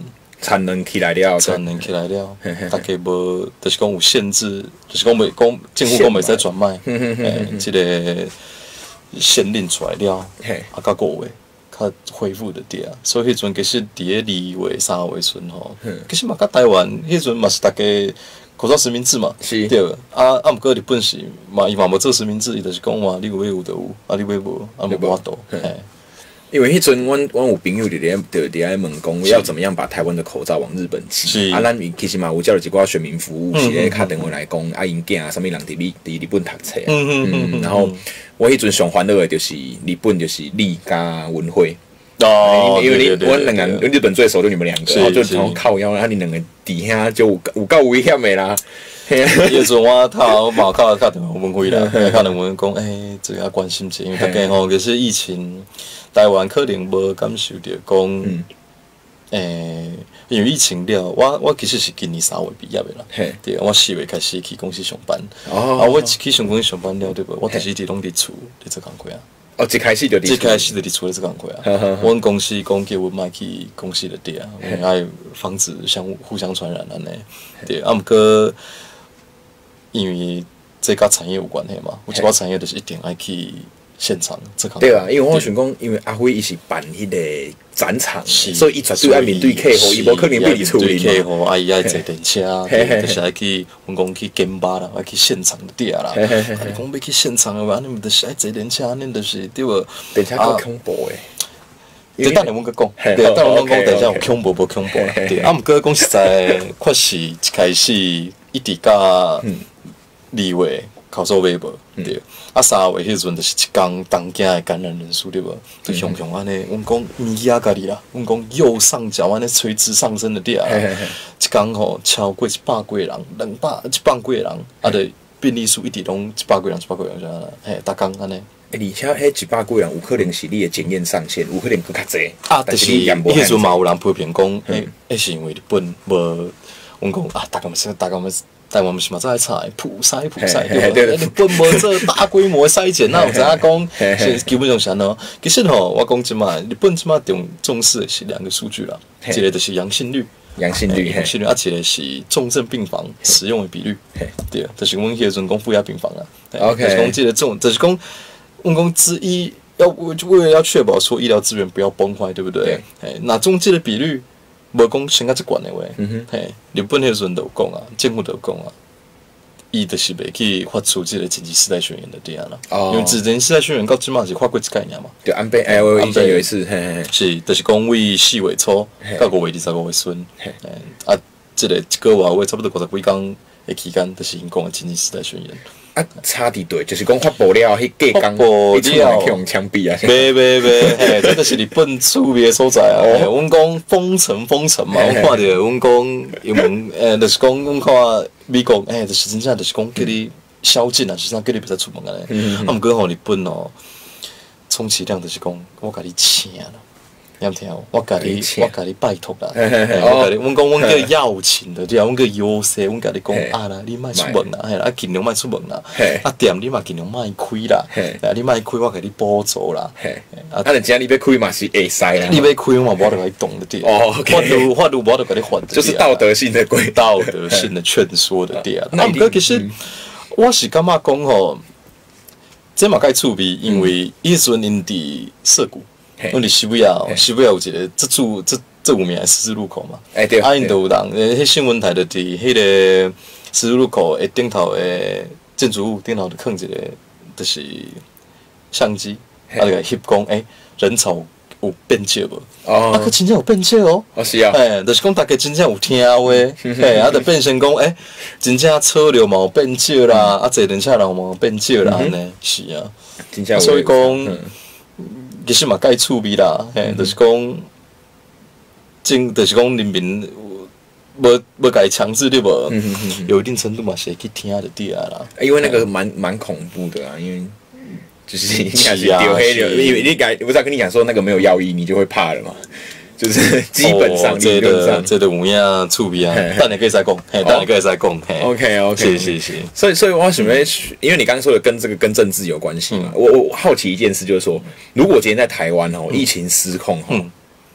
产能起来了， 产能起来了，大概无，就是讲有限制，就是讲袂讲政府讲袂使转卖，诶，即个限令出来了，啊，到五月，较恢复的啲啊，所以迄阵其实伫个二月、三月阵吼，其实嘛，甲台湾迄阵嘛是大家口罩实名制嘛， 是对，啊啊，毋过日本是嘛，伊嘛无做实名制，伊就是讲话你有有就有，啊你买无，啊无法度，嘿。 因为迄阵，阮阮有朋友伫咧伫伫咧问讲，要怎么样把台湾的口罩往日本寄？啊，咱其实嘛有叫了一寡选民服务，是咧敲电话来讲，啊因囝啊，啥物人伫日伫日本读册，嗯嗯嗯，然后我迄阵上欢乐的就是日本就是立加文辉。哦，因为你我两个日本最熟就你们两个，然后就然后靠腰，啊你两个底下就有有够危险的啦。 迄阵我头嘛靠靠电话问回啦，靠电话讲，诶，这个关心者，因为大家吼，其实疫情台湾可能无感受到讲，诶，因为疫情了，我我其实是今年三月毕业的啦，对，我四月开始去公司上班，啊，我去上公司上班了，对不？我就是一直拢伫厝伫做工课啊。 哦，一开始就一开始就伫厝咧做工课啊。阮公司讲叫阮莫去公司的地啊，爱防止相互相传染安尼。对，啊，毋过因为这甲产业有关系嘛，有一寡产业就是一定爱去现场做工。 对啊，因为我想讲，因为阿辉伊是办迄个展场，所以伊绝对爱面对客户，伊无可能被你处理嘛。 客户啊，伊爱坐电车，就是爱去，阮讲去现场啦，爱去现场的地啊啦。你讲要去现场的话，你们就是爱坐电车，恁就是对无？ 电车够恐怖诶。 对，等下阮佮讲，对，等下阮讲，等下有恐怖无恐怖啦。对，啊，毋过讲实在，确实一开始一直甲二月口罩买无，对，啊三月迄阵就是一工当家的感染人数对无？就熊熊安尼，阮讲物件家己啦，阮讲右上角安尼垂直上升的地啊，一工吼超过一百几个人，两百一百几个人，啊，的病例数一直拢一百几人，一百几人啥啦，嘿，逐工安尼。 而且迄一百几人有可能是你的检验上限，有可能更较济。 啊，但是迄阵嘛有人批评讲，诶，迄是因为日本无，阮讲啊，大家嘛是大家嘛。台湾是嘛在查普筛普筛对吧？日本无做大规模的筛检，那有知影讲，是基本上是安怎？其实吼，我讲即马日本即马重重视的是两个数据啦，一个就是阳性率， 阳性率， 阳性率，啊，一个是重症病房使用的比率，对，就是阮迄阵讲负压病房啊 ，OK， 就是讲这个重，就是讲，阮讲之一要为了要确保说医疗资源不要崩坏，对不对？哎，那中介的比率。无讲先甲即悬诶话，嘿，日本迄阵都有讲啊，政府都有讲啊，伊就是袂去发出即个紧急事态宣言的对啊啦，因为紧急事态宣言到即马是发过一概念嘛， 就安倍哎，我以前有一次，嘿嘿， 是，就是讲为四月初到五月二十五月孙，啊，即个一个月月差不多五十几工诶期间，就是因讲诶紧急事态宣言。 啊，差伫对，就是讲发布了，迄隔工，你出来去用枪毙啊！ 袂袂袂，嘿，这就是日本趣味的所在啊！阮讲封城封城嘛，阮看着阮讲英文，诶，就是讲阮看美国，诶，就是真正就是讲叫你宵禁啊，就是讲叫你别再出门安尼。啊，毋过吼日本哦，充其量就是讲我甲你请啦。听听，我甲你，我甲你拜托啦，我甲你，阮讲阮叫邀请的，对啊，阮叫优势，阮甲你讲啊啦，你莫出门啦，嘿啦，啊尽量莫出门啦，啊店你嘛尽量莫开啦，啊你莫开，我甲你补助啦， 啊，啊，人家你要开嘛是会使啦， 你要开我无得甲你动的对，法律法律无得甲你还的， 就是道德性的规， 道德性的劝说的对啊。啊，毋过其实我是感觉讲吼，这嘛该趣味，因为迄阵因伫涩谷。阮伫渋谷，渋谷有一个这住这这有名的十字路口嘛， 哎对， 啊因都有人，迄新闻台就伫迄个十字路口诶顶头诶建筑物顶头就放一个，就是相机，啊个翕讲诶人潮有变少无？哦，啊，佮真正有变少哦。 哦是啊， 诶，就是讲大家真正有听话，嘿，啊，就变成讲诶，真正车流嘛有变少啦，啊，坐电车人嘛有变少啦，安尼是啊， 真正所以讲。其实嘛，该趣味啦，嘿，就是讲，正就是讲人民无无甲伊强制对无，有一定程度嘛是会去听的对啊啦。 因为那个蛮蛮恐怖的啊，因为就是你开始丢黑流，因为你改不是要跟你讲说那个没有药医，你就会怕了嘛。就是基本上， 这个这个有影趣味啊，等下可以再讲，嘿，等下可以再讲，嘿 ，OK OK， 是是是。 所以所以我想要，因为你刚刚说的跟这个跟政治有关系嘛，我我好奇一件事就是说，如果今天在台湾哦，疫情失控哦，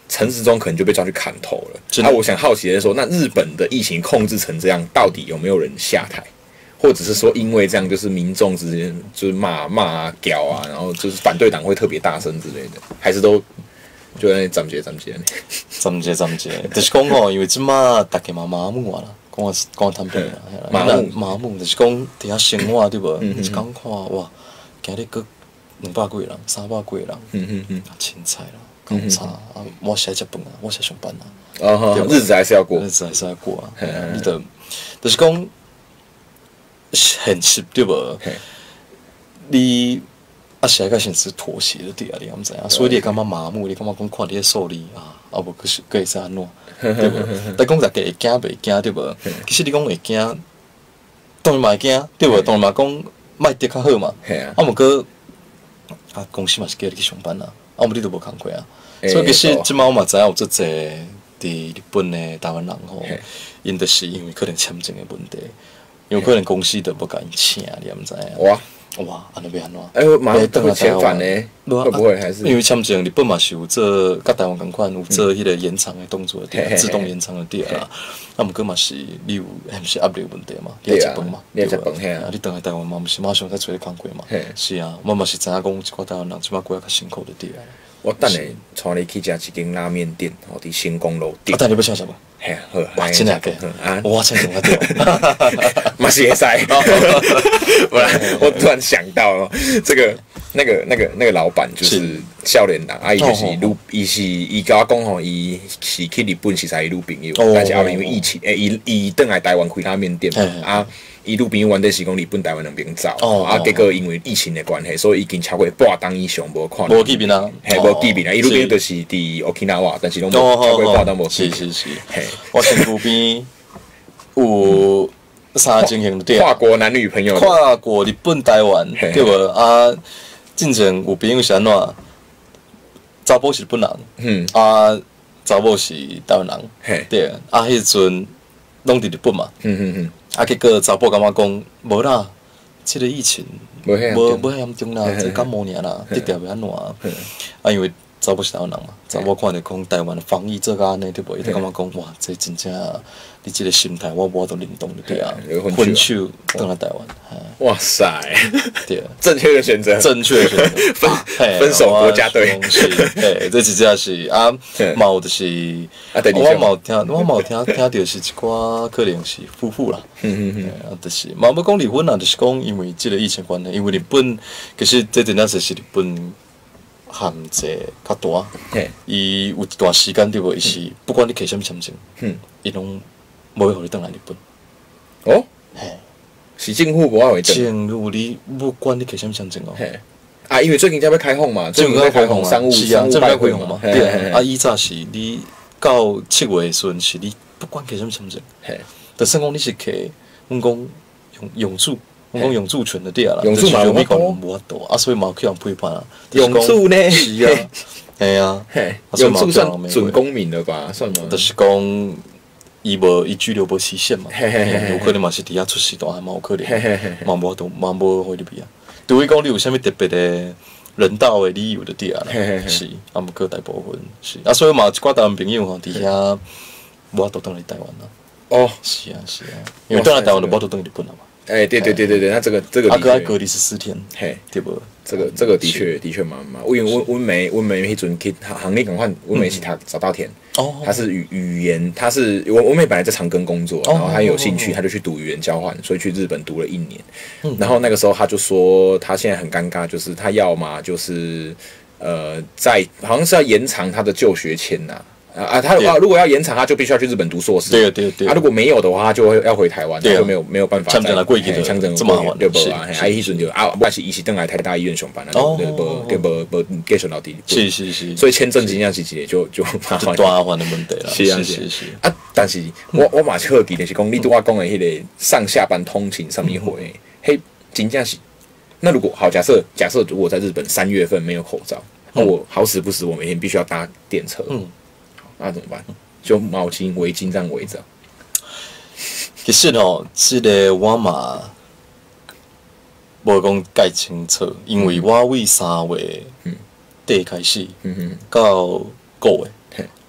陈时中可能就被抓去砍头了。那、啊、我想好奇的是说，那日本的疫情控制成这样，到底有没有人下台？或者是说，因为这样就是民众之间就是骂骂啊、屌啊，然后就是反对党会特别大声之类的，还是都就在那站街站街呢？ 站街站街，就是讲吼，因为即马大家嘛麻木啊啦，讲讲坦白啦， 麻木麻木，就是讲伫遐生活对无？一讲看哇，今日佫两百几个人、三百几个人，嗯嗯嗯，凊彩啦，搞差啊，我是来食饭啊，我是上班啊， 哦，日子还是要过， 日子还是要过啊，你的就是讲。现实对无？你啊，是爱甲现实妥协的对啊，你毋知影，所以你会感觉麻木，你感觉讲看你个数字啊，啊无佫是佫会使安怎，对无？但讲大家会惊袂惊对无？其实你讲会惊，当然嘛会惊，对无？当然嘛讲卖得较好嘛，啊无过啊公司嘛是叫你去上班啊，啊无你都无工课啊，所以其实即摆我嘛知影有足侪伫日本的台湾人吼，因著是因为可能签证的问题。有可能公司都不甲因请，你毋知影？哇哇，安尼要安怎？哎， 马上会遣返呢？会不会还是？ 因为签证日本嘛是有做，甲台湾共款有做迄个延长的动作的，自动延长的点啦。啊，毋过嘛是你有，还是压力问题嘛？你要食饭嘛？ 你要食饭嘿啊！ 你倒来台湾嘛，毋是马上再找你工课嘛？是啊，我嘛是知影讲，一寡台湾人即摆过较辛苦的点。 我等下带你去食一间拉面店，哦，伫新光路顶。 啊，等你要吃什么？ 嘿，好， 哇，真诶个，啊，我真想得到， 嘛是会使。不然，我突然想到哦，这个那个那个那个老板就是少年人，啊，伊就是女，伊是伊甲我讲吼，伊是去日本是啥伊女朋友，但是后来因为疫情，诶，伊伊倒来台湾开拉面店嘛，啊。伊女朋友原底是讲日本、台湾两边走，哦、啊，结果因为疫情的关系，所以已经超过半当以上无看。 无见面啊， 嘿，无见面啊。伊女朋友就是伫 Okinawa， 但是拢超过半当无见。 是是是，嘿，我身躯边有三情形对。 跨国男女朋友。 跨国日本、台湾，对无啊？进前有朋友是安怎？查甫是日本人，嗯，啊，查某是台湾人，嘿，对，啊，迄阵拢伫日本嘛，嗯嗯嗯。啊！结果查甫感觉讲无啦，即、這个疫情无无无遐严重啦，即感冒尔啦，得调袂安怎啊？啊，因为查甫是台湾人嘛，查某看着讲台湾的防疫做甲安尼，对无？伊就感觉讲哇，这真正你即个心态，我无法度认同的对啊，分手倒来台湾。 哇塞！ 对， 正确的选择， 正确的选择， 分分手国家队。 是，嘿，这真正是啊，嘛就是，我嘛有听，我嘛有听听到是一寡可能是夫妇啦，嗯嗯嗯，啊，就是嘛要讲离婚啦，就是讲因为即个疫情关系，因为日本其实这真正是是日本限制较大，伊有一段时间对无，伊是不管你摕啥物签证，嗯，伊拢无会互你转来日本。 哦，嘿。是政府无爱为政府你不管你摕啥物签证哦。 啊，因为最近才要开放嘛，最近要开放商务商务拜会嘛。 对啊，以早是你到七月时是你不管摕啥物签证，就算讲你是摕，阮讲永永驻，阮讲永驻权的对啦。 永驻嘛有法度， 无法度啊，所以嘛去人批判啊。 永驻呢？ 是啊，系啊， 永驻算准公民了吧？算吗？ 就是讲。伊无伊居留无期限嘛，有可能嘛是伫遐出事大汉嘛有可能，嘛无都嘛无回入去啊。除非讲你有啥物特别的人道的理由的对啊，是啊，毋过大部分是啊，所以嘛有一寡台湾朋友吼伫遐无法度转来台湾啦。哦，是啊是啊，因为转来台湾就无法度转去日本了嘛。 哎，对对对对对，那这个这个啊，搁要隔离十四天，嘿，对不？ 这个这个的确的确蛮蛮，因为温温梅温梅迄阵去行业赶快，温梅是他早稻田，哦，他是语语言，他是温温梅本来在长庚工作，然后他有兴趣，他就去读语言交换，所以去日本读了一年，然后那个时候他就说他现在很尴尬，就是他要嘛就是呃在好像是要延长他的就学签呐。啊，他啊，如果要延长，他就必须要去日本读硕士。 对对对。 啊，如果没有的话，他就会要回台湾，他就没有没有办法。 签证来过去， 签证这么好对不啊？啊，迄阵就啊，我是伊是等来台大医院上班啦，对不？对不不继续到底。 是是是。 所以签证真正是一个就就麻烦。 大麻烦的问题啦。 是啊是是。啊，但是我我嘛是好奇的是讲，你对我讲的迄个上下班通勤上面回，嘿，真正是。那如果好，假设假设如果在日本三月份没有口罩，那我好死不死，我每天必须要搭电车。嗯。那怎么办？就毛巾、围巾这样围着。 其实哦，这个我嘛无讲介清楚，因为我为三月底开始，嗯嗯，到五月，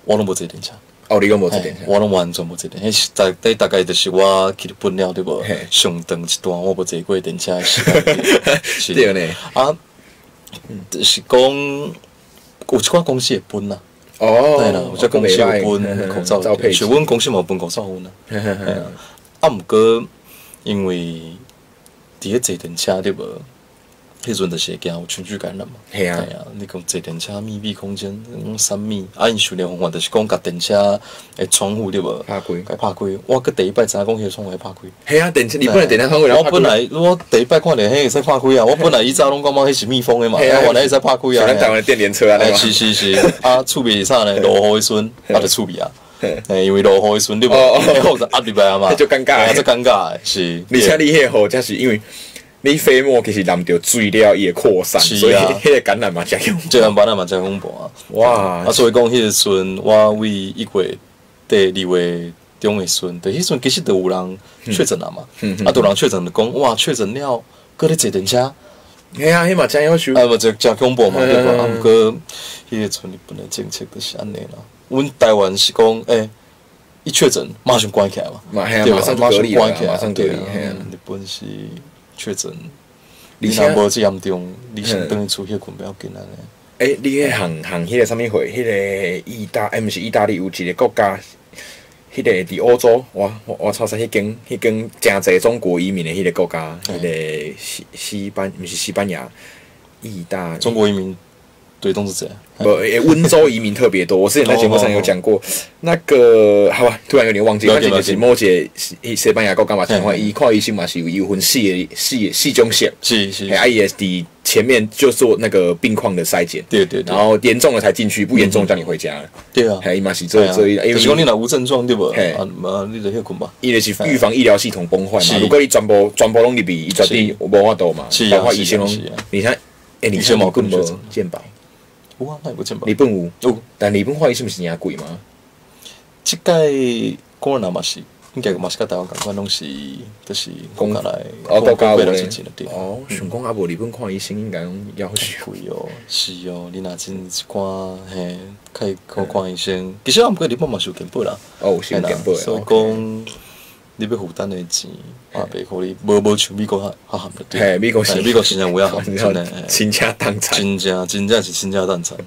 我拢无坐电车。 哦，你讲无坐电车？ 我拢完全无坐电车。迄是大大概就是我去日本了，对无？上长一段我无坐过电车的时间。 对呢。 啊，就是讲有一寡公司会分啦。 哦。 对啦，有一寡公司有分口罩配，像阮公司嘛分口罩分啦。啊，毋过因为伫咧坐电车对无？迄阵就是会惊有群聚感染嘛， 系啊， 啊，你讲坐电车密闭空间，讲三米，啊，因训练方法就是讲，甲电车诶窗户对无？ 拍开， 该拍开。我佮第一摆知影讲迄个窗户会拍开。 系啊，电车你本来电车窗户我本来我第一摆看到迄会使拍开啊，我本来以前拢感觉迄是密封诶嘛，啊，原来会使拍开啊。 咱台湾的电联车啊， 哎，是是是，啊，厝边是啥呢？落雨诶时阵，啊，就厝边啊。诶，因为落雨诶时阵对无？我就压入来啊嘛， 就尴尬， 这尴尬诶，是。 而且你迄雨，才是因为。你飞沫其实淋到水了，伊会扩散，所以迄个感染嘛，真恐怖。 这个感染嘛，真恐怖啊！哇！啊，所以讲迄个时阵，我为一月第二月中的时阵，对，迄时阵其实都有人确诊了嘛。嗯嗯。啊，都有人确诊就讲，哇，确诊了，搁咧坐电车。 嘿啊，迄嘛真要求。 啊，无真真恐怖嘛，对吧？啊，毋过迄个阵日本的政策就是安尼啦。阮台湾是讲，诶，一确诊马上关起来嘛， 对吧？马上关起来， 马上隔离。日本是。确诊，你若无这严重，你先等于出去困不要紧安尼。 诶，你迄行行迄个啥物会？迄个意大，诶，毋是意大利，有一个国家，迄个伫欧洲，我我我操！迄间迄间真侪中国移民的迄个国家，迄个西西班，毋是西班牙，意大利。 中国移民对都是这样。 不，诶，温州移民特别多。我之前在节目上有讲过，那个好吧，突然有点忘记，反正就是某一个西班牙国家嘛，情况，伊看医生嘛是有有分四个四四种线， 是是， 啊，伊是伫前面就做那个病况的筛检， 对对， 然后严重了才进去，不严重叫你回家。 对啊， 伊嘛是做做， 因为就是讲你若无症状对无？啊啊，你就休困吧。 伊就是预防医疗系统崩坏嘛。如果你全部全部拢入去，伊绝对无法度嘛。包括医生拢，你看，诶，你现在根本健保。 有啊，那有健保。 日本有， 有， 但日本看医生毋是诚贵吗？ 即届国内嘛是，应该嘛是甲台湾共款，拢是就是国家来， 哦，国家来进行的对。 哦，想讲啊，无日本看医生应该拢要贵哦，是哦，你若真一寡嘿，可以去看医生。其实啊，毋过日本嘛是有健保啦， 哦，是有健保的， 所以讲你要负担的钱。啊，袂可能，无无像美国较较含的对。 嘿，美国是美国真正有影含，真的， 倾家荡产。 真正真正是倾家荡产。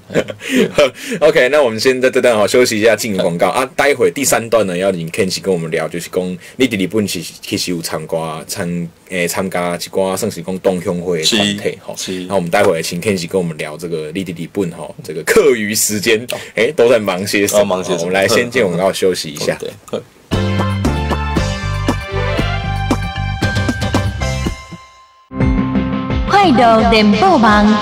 OK， 那我们先在这段好休息一下，进广告啊。待会第三段呢，要请 Kenji 跟我们聊，就是讲你伫日本其实其实有参加参诶参加一寡算是讲同乡会的团体吼。那我们待会请 Kenji 跟我们聊这个你伫日本吼这个课余时间诶都在忙些什么？ 忙些什么？ 我们来先进广告休息一下。 对。 快乐联播网，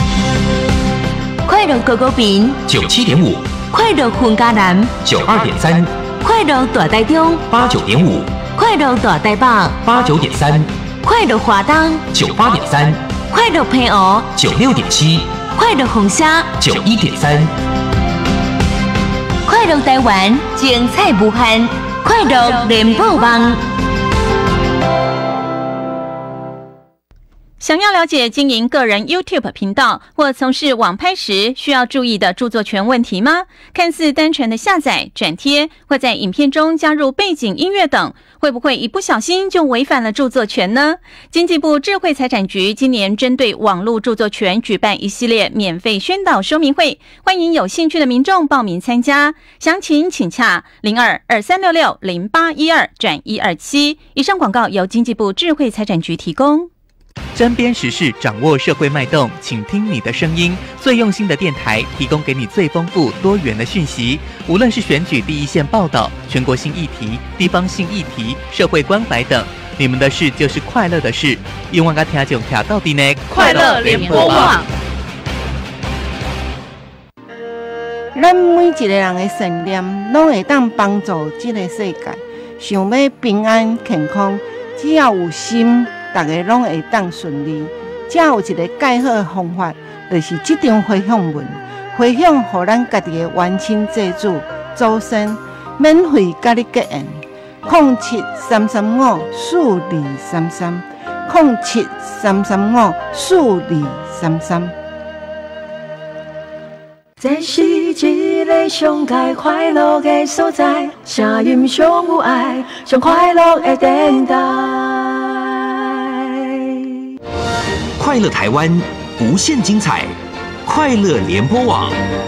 快乐狗狗屏九七点五， 快乐混家南九二点三， 快乐大台中八九点五， 快乐大台北八九点三， 快乐华东九八点三， 快乐平湖九六点七， 快乐红沙九一点三， 快乐台湾精彩无限，快乐联播网。 想要了解经营个人 YouTube 频道或从事网拍时需要注意的著作权问题吗？看似单纯的下载、转贴，或在影片中加入背景音乐等，会不会一不小心就违反了著作权呢？经济部智慧财产局今年针对网络著作权举办一系列免费宣导说明会，欢迎有兴趣的民众报名参加。详情请洽零二二三六六零八一二转一二七。以上广告由经济部智慧财产局提供。 针砭时事，掌握社会脉动，请听你的声音。最用心的电台，提供给你最丰富多元的讯息。无论是选举第一线报道、全国性议题、地方性议题、社会关怀等，你们的事就是快乐的事。永远甲听众听到底呢， 快乐联播网。 咱每一个人的信念，拢会当帮助这个世界。想要平安健康，只要有心。大家拢会当顺利，才有一个介好的方法，就是这张回向文，回向予咱家己的冤亲债主、祖先，免费甲你结缘。零七三三五四二三三，零七三三五四二三三。这是一一个上界快乐的所在，声音上有爱，上快乐的电台。 快乐台湾，无限精彩，快乐联播网。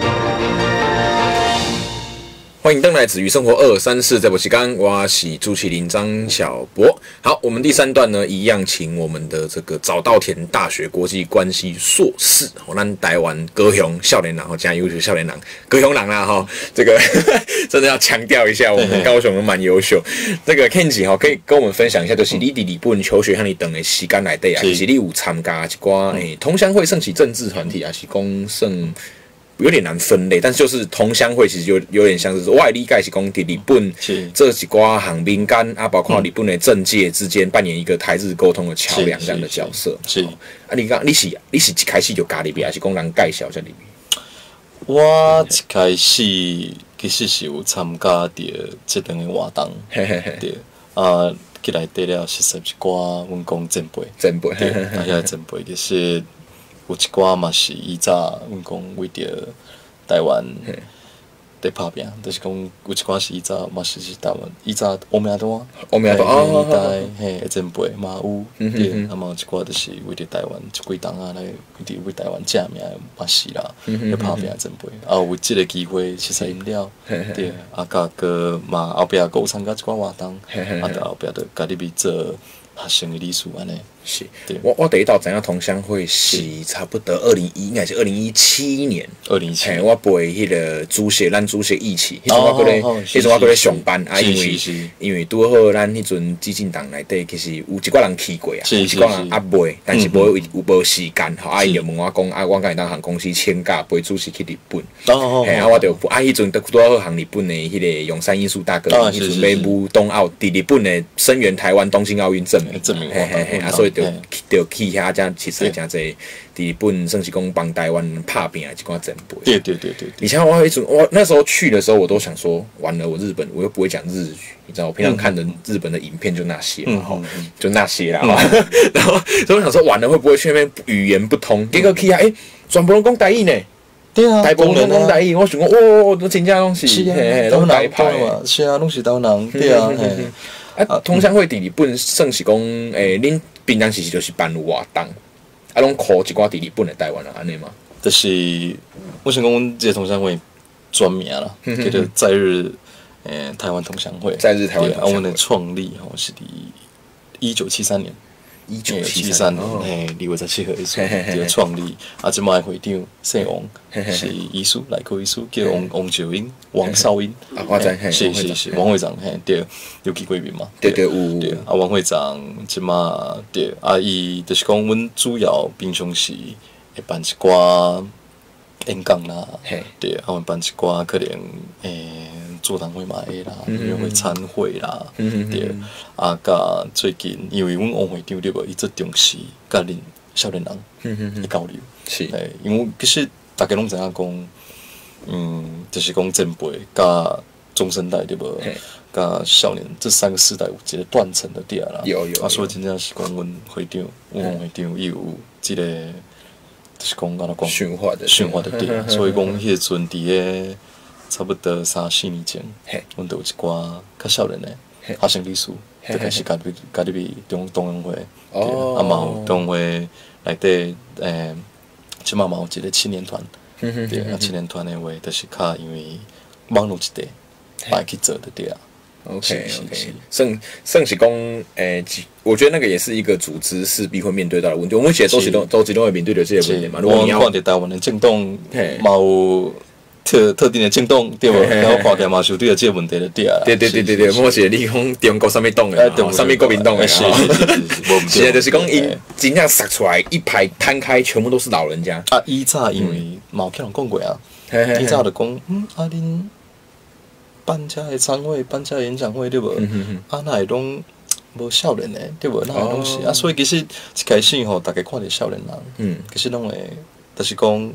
欢迎登来子瑜生活二三四这部时间，我是主持人张小博。好，我们第三段呢，一样请我们的这个早稻田大学国际关系硕士，哦，咱台湾高雄少年人，哦，加优秀少年人，高雄人啦，哈，这个真的要强调一下，我们高雄人蛮优秀。这个 Kenji 哈，可以跟我们分享一下，就是你伫日本求学和你等的时间内底啊，其实你有参加一寡诶同乡会、算是政治团体，还是讲算？有点难分类，但是就是同乡会其实有有点像是我的理解是讲伫日本这几寡行民间啊，包括日本的政界之间扮演一个台日沟通的桥梁这样的角色。是, 是, 是、哦、啊，你讲你是你是一开始就加入边，还是讲人介绍在里面？ 我一开始其实是有参加着这档的活动，对啊，起来底了是十一寡阮讲前辈，前辈，对，啊，遐前辈就是。有一寡嘛是以早，阮讲为着台湾在拍拼，就是讲有一寡是以早嘛是是台湾以早欧米亚多，欧米亚多哦，年代嘿前辈嘛有，对，啊嘛有一寡就是为着台湾一几档啊来为着为台湾正名嘛是啦，咧拍拼前辈，啊有即个机会实在因了，对，啊甲个嘛后壁个有参加一寡活动，啊到后壁着家己边做学生的理事安尼。 是，我我第一道知影同乡会是差不多二零一，应该是二零一七年。二零一七，我陪迄个主席，咱主席一起，迄阵我搁咧，迄阵我搁咧上班啊，因为因为拄好咱迄阵基进党内底其实有一寡人去过啊，有一寡人还未，但是无有无时间，吼，啊伊就问我讲，啊我甲因当航公司请假陪主席去日本，嘿，啊我就啊迄阵拄好航日本的迄个永山英树大哥，迄阵要舞冬奥，伫日本的声援台湾东京奥运证明，证明，嘿嘿嘿，啊所以。就就去遐，遮其实真侪伫日本算是讲帮台湾拍拼的一寡前辈。对对对对。以前我一直我那时候去的时候，我都想说，完了，我日本我又不会讲日语，你知道，我平常看的日本的影片就那些嘛，吼、嗯，就那些啦。嗯、然后所以我想说，完了会不会去那边语言不通？结果去遐，哎、欸，全部拢讲台语呢。对啊，台部拢讲台语，我想讲，哦，都真正拢是，是啊，拢台派嘛，是啊，拢是台南，对啊。啊，同乡会伫日本算是讲，诶、欸，恁平常时时就是办活动，啊，拢靠一寡伫日本的台湾人安尼嘛。就是我想讲，阮这个同乡会专名啦，叫做在日诶、呃、台湾同乡会。在日台湾同乡会。啊，阮的创立吼是伫一九七三年。一九七三年，嘿，二月十七号迄阵就创立，啊，即摆会长姓王，是医师，内科医师，叫王王兆英、王少英，啊，我知，是是是，王会长，嘿，对，有几几名嘛？对对有。对，啊，王会长即摆对，啊，伊就是讲，阮主要平常时会办一寡演讲啦，对，啊，阮办一寡可能诶。座谈会嘛会啦，音乐会餐会啦，嗯、对，啊，甲最近因为阮王会长对无，伊做重视甲恁少年人的交流，是，诶，因为其实大家拢知影讲，嗯，就是讲前辈甲中生代对无，甲少年这三个世代有一个断层的地啦，有有，啊，所以真正是讲阮会长，阮王会长伊有即、這个，就是讲安怎讲，驯化的驯化的地，所以讲迄个阵伫个。差不多三四年前，阮就有一寡较少年的学生理事，就开始加入加入中同乡会，啊嘛有同乡会内底诶，即嘛嘛有一个青年团，对啊，青年团的话，就是较因为网络一地，来去做的对啊。OK OK， 算算是讲诶，我觉得那个也是一个组织势必会面对到的问题。我们其实都是都都都会面对的这些问题嘛。如果你要看到台湾的政党，嘛有。特特定的政党对无？然后看起来嘛是对这个问题的对啊。对对对对对，莫是你讲中国啥物党的，啥物国民党的，是现在就是讲因真正杀出来一排摊开，全部都是老人家。啊，以早因为嘛有听人讲过啊，以早就讲嗯啊恁办遮个餐会、办遮个演讲会对无？啊那会拢无少年的对无？那会拢是啊，所以其实一开始吼，大家看着少年人，嗯，其实拢会，就是讲。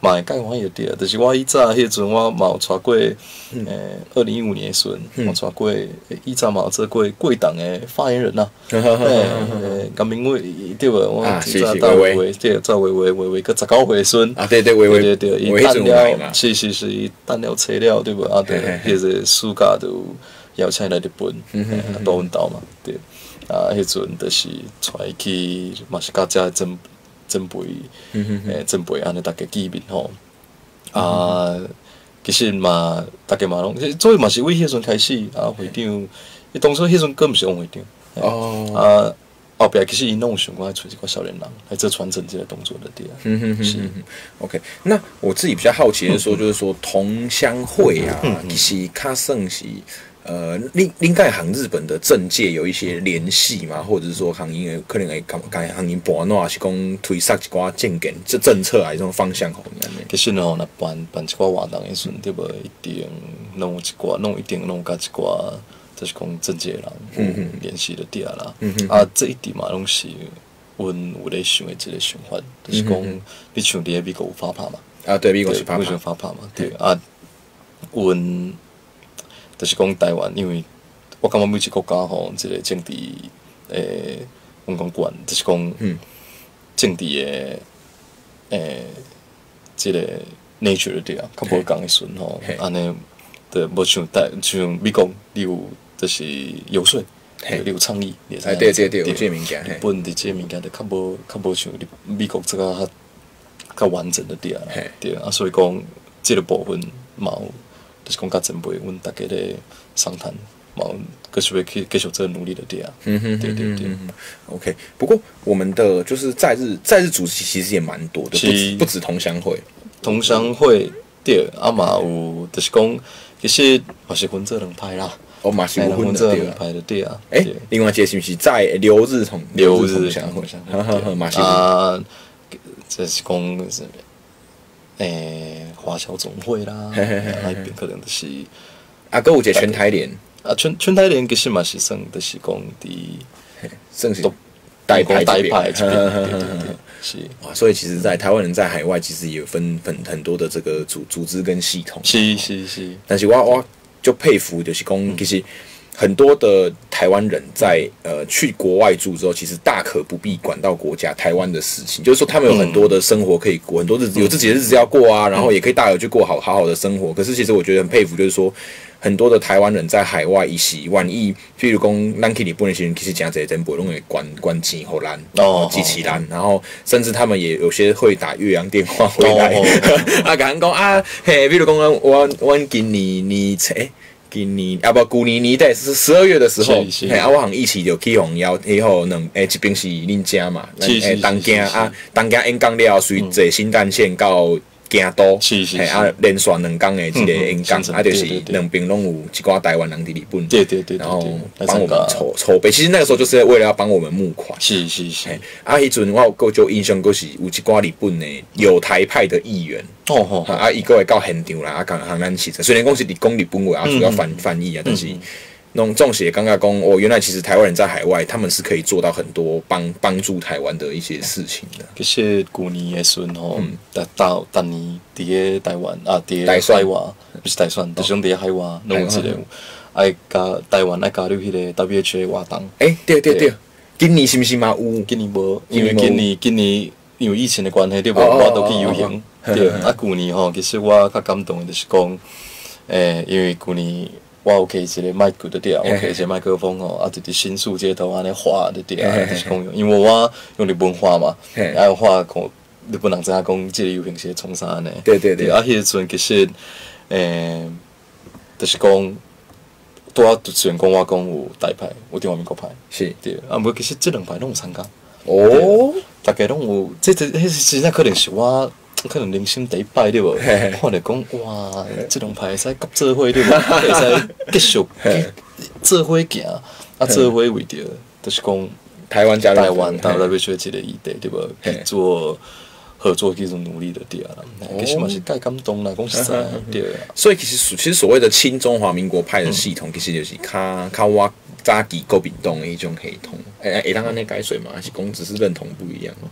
嘛会介欢喜对啊，就是我以早迄阵我嘛有带过，诶，二零一五年的时阵，我带过以早嘛有做过贵党的发言人呐，诶，甘明伟对无？我以早到维维，对，赵维维维维个十九岁的孙啊，对对维维对对，伊等了，是是是，伊等了册了对无？啊对，迄个暑假就邀请来日本，多阮兜嘛，对，啊，迄阵就是带去嘛是甲遮真。真陪，诶，真陪安尼大家见面吼。啊，其实嘛，大家嘛拢，做诶嘛是为迄阵开始啊，会长，伊当初迄阵根本是王会长。哦。啊，后壁其实伊拢有想过来找一个少年人来做传承这个动作的对啊。嗯哼哼。是。 OK， 那我自己比较好奇的说，就是说同乡会啊，其实较算是。呃，另另外行日本的政界有一些联系嘛，或者是说行因可能会讲讲行因搬哪是讲推塞一寡政见、这政策啊，这种方向吼。 其实吼，若办办一寡活动的时阵，对无一定弄一寡，弄一定弄甲一寡，就是讲政界人有联系的对啦。嗯嗯、啊，这一点嘛，拢是阮有咧想的一个想法，就是讲你像伫美国有法拍嘛。 啊，对，美国是法拍， 法拍嘛，对啊，阮。就是讲台湾，因为我感觉每一个国家吼，即、這个政治诶，我讲管，就是讲政治诶诶，即、這个 nature 对啊，较无共诶顺吼，安尼对，无像台像美国，你有就是游说，你有倡议， 哎，对对对，有这物件， 日本伫这物件就较无较无像美国这个较较完整的对啊，对啊，所以讲即、這個部分嘛有。就是讲较前辈，阮大家咧商谈，嘛，继续要去继续做努力的对啊。嗯哼，对对对。 OK， 不过我们的就是在日在日组织其实也蛮多的，不止不止同乡会。 同乡会对，啊嘛有，就是讲其实嘛是分做两派啦。 哦，嘛是有分做两派的对啊。 诶，另外一个是不是在留日同留日同乡会？ 哈哈哈，嘛是啊，就是讲。诶，华侨总会啦，那边可能就是啊，搁有一个全台联啊，全全台联其实嘛是算，就是讲伫算是台派台派这边，是哇，所以其实，在台湾人在海外其实也有分很很多的这个组组织跟系统， 是是是， 但是我我就佩服，就是讲其实。很多的台湾人在呃去国外住之后，其实大可不必管到国家台湾的事情，就是说他们有很多的生活可以过，很多日子有自己的日子要过啊，然后也可以大可去过好好好的生活。可是其实我觉得很佩服，就是说很多的台湾人在海外一时万一，譬如讲咱去日本的时候，其实真侪真不拢会关关钱给咱哦，支持咱，然后甚至他们也有些会打越洋电话回来，啊，甲咱讲啊，嘿，譬如讲我我今年年初。今年啊不，旧年年底是十二月的时候，嘿啊，我行一起就去互邀，以后两诶这边是恁家嘛，诶东京啊，东京演讲了，随坐新干线到京都，嘿啊连续两天的这个演讲，啊就是两边拢有一寡台湾人伫日本， 对对对， 然后帮我们筹筹备，其实那个时候就是为了要帮我们募款， 是是是， 啊迄阵我有就印象，佫是有一寡日本的有台派的议员。哦吼，啊，伊个会到现场啦，啊，讲行咱其实虽然讲是伫讲日本话啊，主要翻翻译啊，但是弄总是刚刚讲哦，原来其实台湾人在海外，他们是可以做到很多帮帮助台湾的一些事情的。 其实旧年的时阵吼，到到当年伫个台湾啊，伫个海外不是台湾，就是伫个海外弄一个，爱加台湾爱加入迄个 W H O 活动。 诶，对对对，今年是毋是嘛有？ 今年无，因为今年今年因为疫情的关系，对无，我都去游行。对，啊，旧年吼，其实我较感动的就是讲，诶，因为旧年我有摕一个麦克的对啊，我摕一个麦克风吼，啊，就伫新宿街头安尼画的对啊，就是讲，因为我用日本话嘛，啊，画讲日本人知影讲，即个游行是创啥呢？ 对对对， 啊，迄个阵其实，诶，就是讲，拄啊，虽然讲我讲有台派，有中华民国派， 是， 对，啊，无其实即两派拢有参加。 哦， 大家拢有，这这迄实在可能是我。可能人生第一摆对无，看着讲哇，即两派会使合做伙对无，会使继续做伙行，啊做伙为着就是讲台湾加入台湾，大家要做一个议题对无，去做合作去做努力的对啊，其实嘛是介感动啦，讲实在对啊。 所以其实其实所谓的亲中华民国派的系统，其实就是较较我早期国民党的一种系统，诶，会当安尼解释嘛？还是讲只是认同不一样？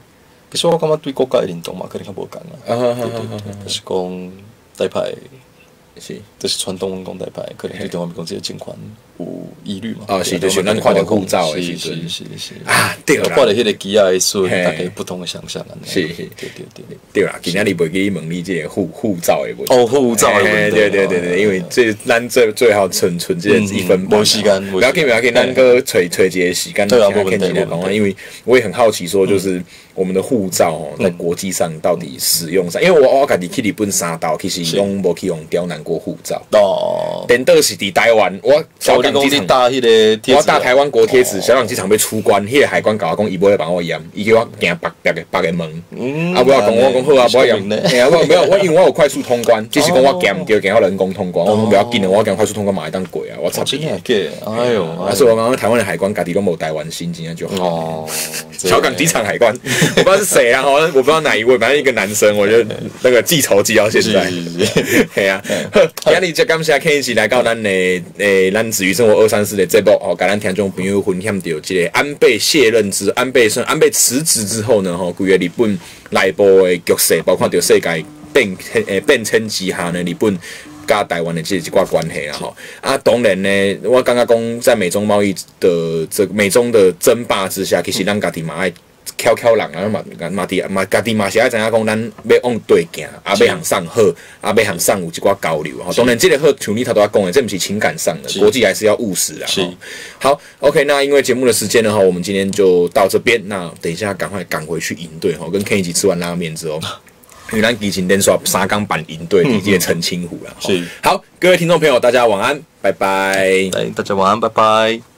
其实我感觉对国家的运动嘛，可能较无共啊。 啊哈哈哈！ 就是讲台牌是， 就是传统讲台牌，可能对中华民国这个情况有疑虑嘛。 哦，是，就是咱看到护照的是时阵， 是是是啊，对啦， 看到迄个机啊的时候，大概不同的想象啊。 是是， 对对对对啦，今仔日袂记问你这个护护照的问题。 哦，护照的问题。 对对对对，因为这咱最最好存存这一分半。 无时间， 不要紧不要紧，咱个找找一个时间对啊， 跟你来讲啊，因为我也很好奇说，就是我们的护照哦，在国际上到底使用上，因为我我家己去日本三道，其实拢无去用刁难过护照。 哦， 连倒是伫台湾，我小港机场打迄个， 我打台湾国贴纸，小港机场要出关，迄个海关甲我讲，伊无要帮我验，伊叫我行别别个别个门。嗯，啊，不要讲我讲好啊，不要验。哎呀，我没有，我因为我有快速通关，只是讲我验唔对，验我人工通关，我讲不要紧的，我验快速通关嘛会当过啊，我插鼻。 哎呦， 啊，所以我刚刚台湾的海关家己都冇台湾心，这样就好。 哦， 小港机场海关，我不知道是谁啊，我不知道哪一位，反正一个男生，我就那个记仇记到现在。系啊，好，今日就感谢 K 一起来到咱的诶，咱子瑜生活二三四的节目哦，甲咱听众朋友分享到这个安倍卸任之安倍安倍辞职之后呢，吼，规个日本内部的局势，包括着世界变诶变迁之下呢，日本甲台湾的这一挂关系啦吼。啊，当然呢，我刚刚讲在美中贸易的这美中的争霸之下，其实咱家己嘛爱。悄悄人啊，嘛嘛伫嘛家己嘛是爱知影讲，咱要往对行，啊要向上好，啊要向上有一寡交流。吼，当然这个好，像你头拄仔讲的，这不是情感上的，国际还是要务实啊。 是， 好 ，OK， 那因为节目的时间呢，哈，我们今天就到这边。那等一下赶快赶回去营队哈，跟 Ken 一起吃完拉面之后。因为咱之前连续三港版营队理解陈清湖了。 是， 好，各位听众朋友，大家晚安，拜拜。 大家晚安，拜拜。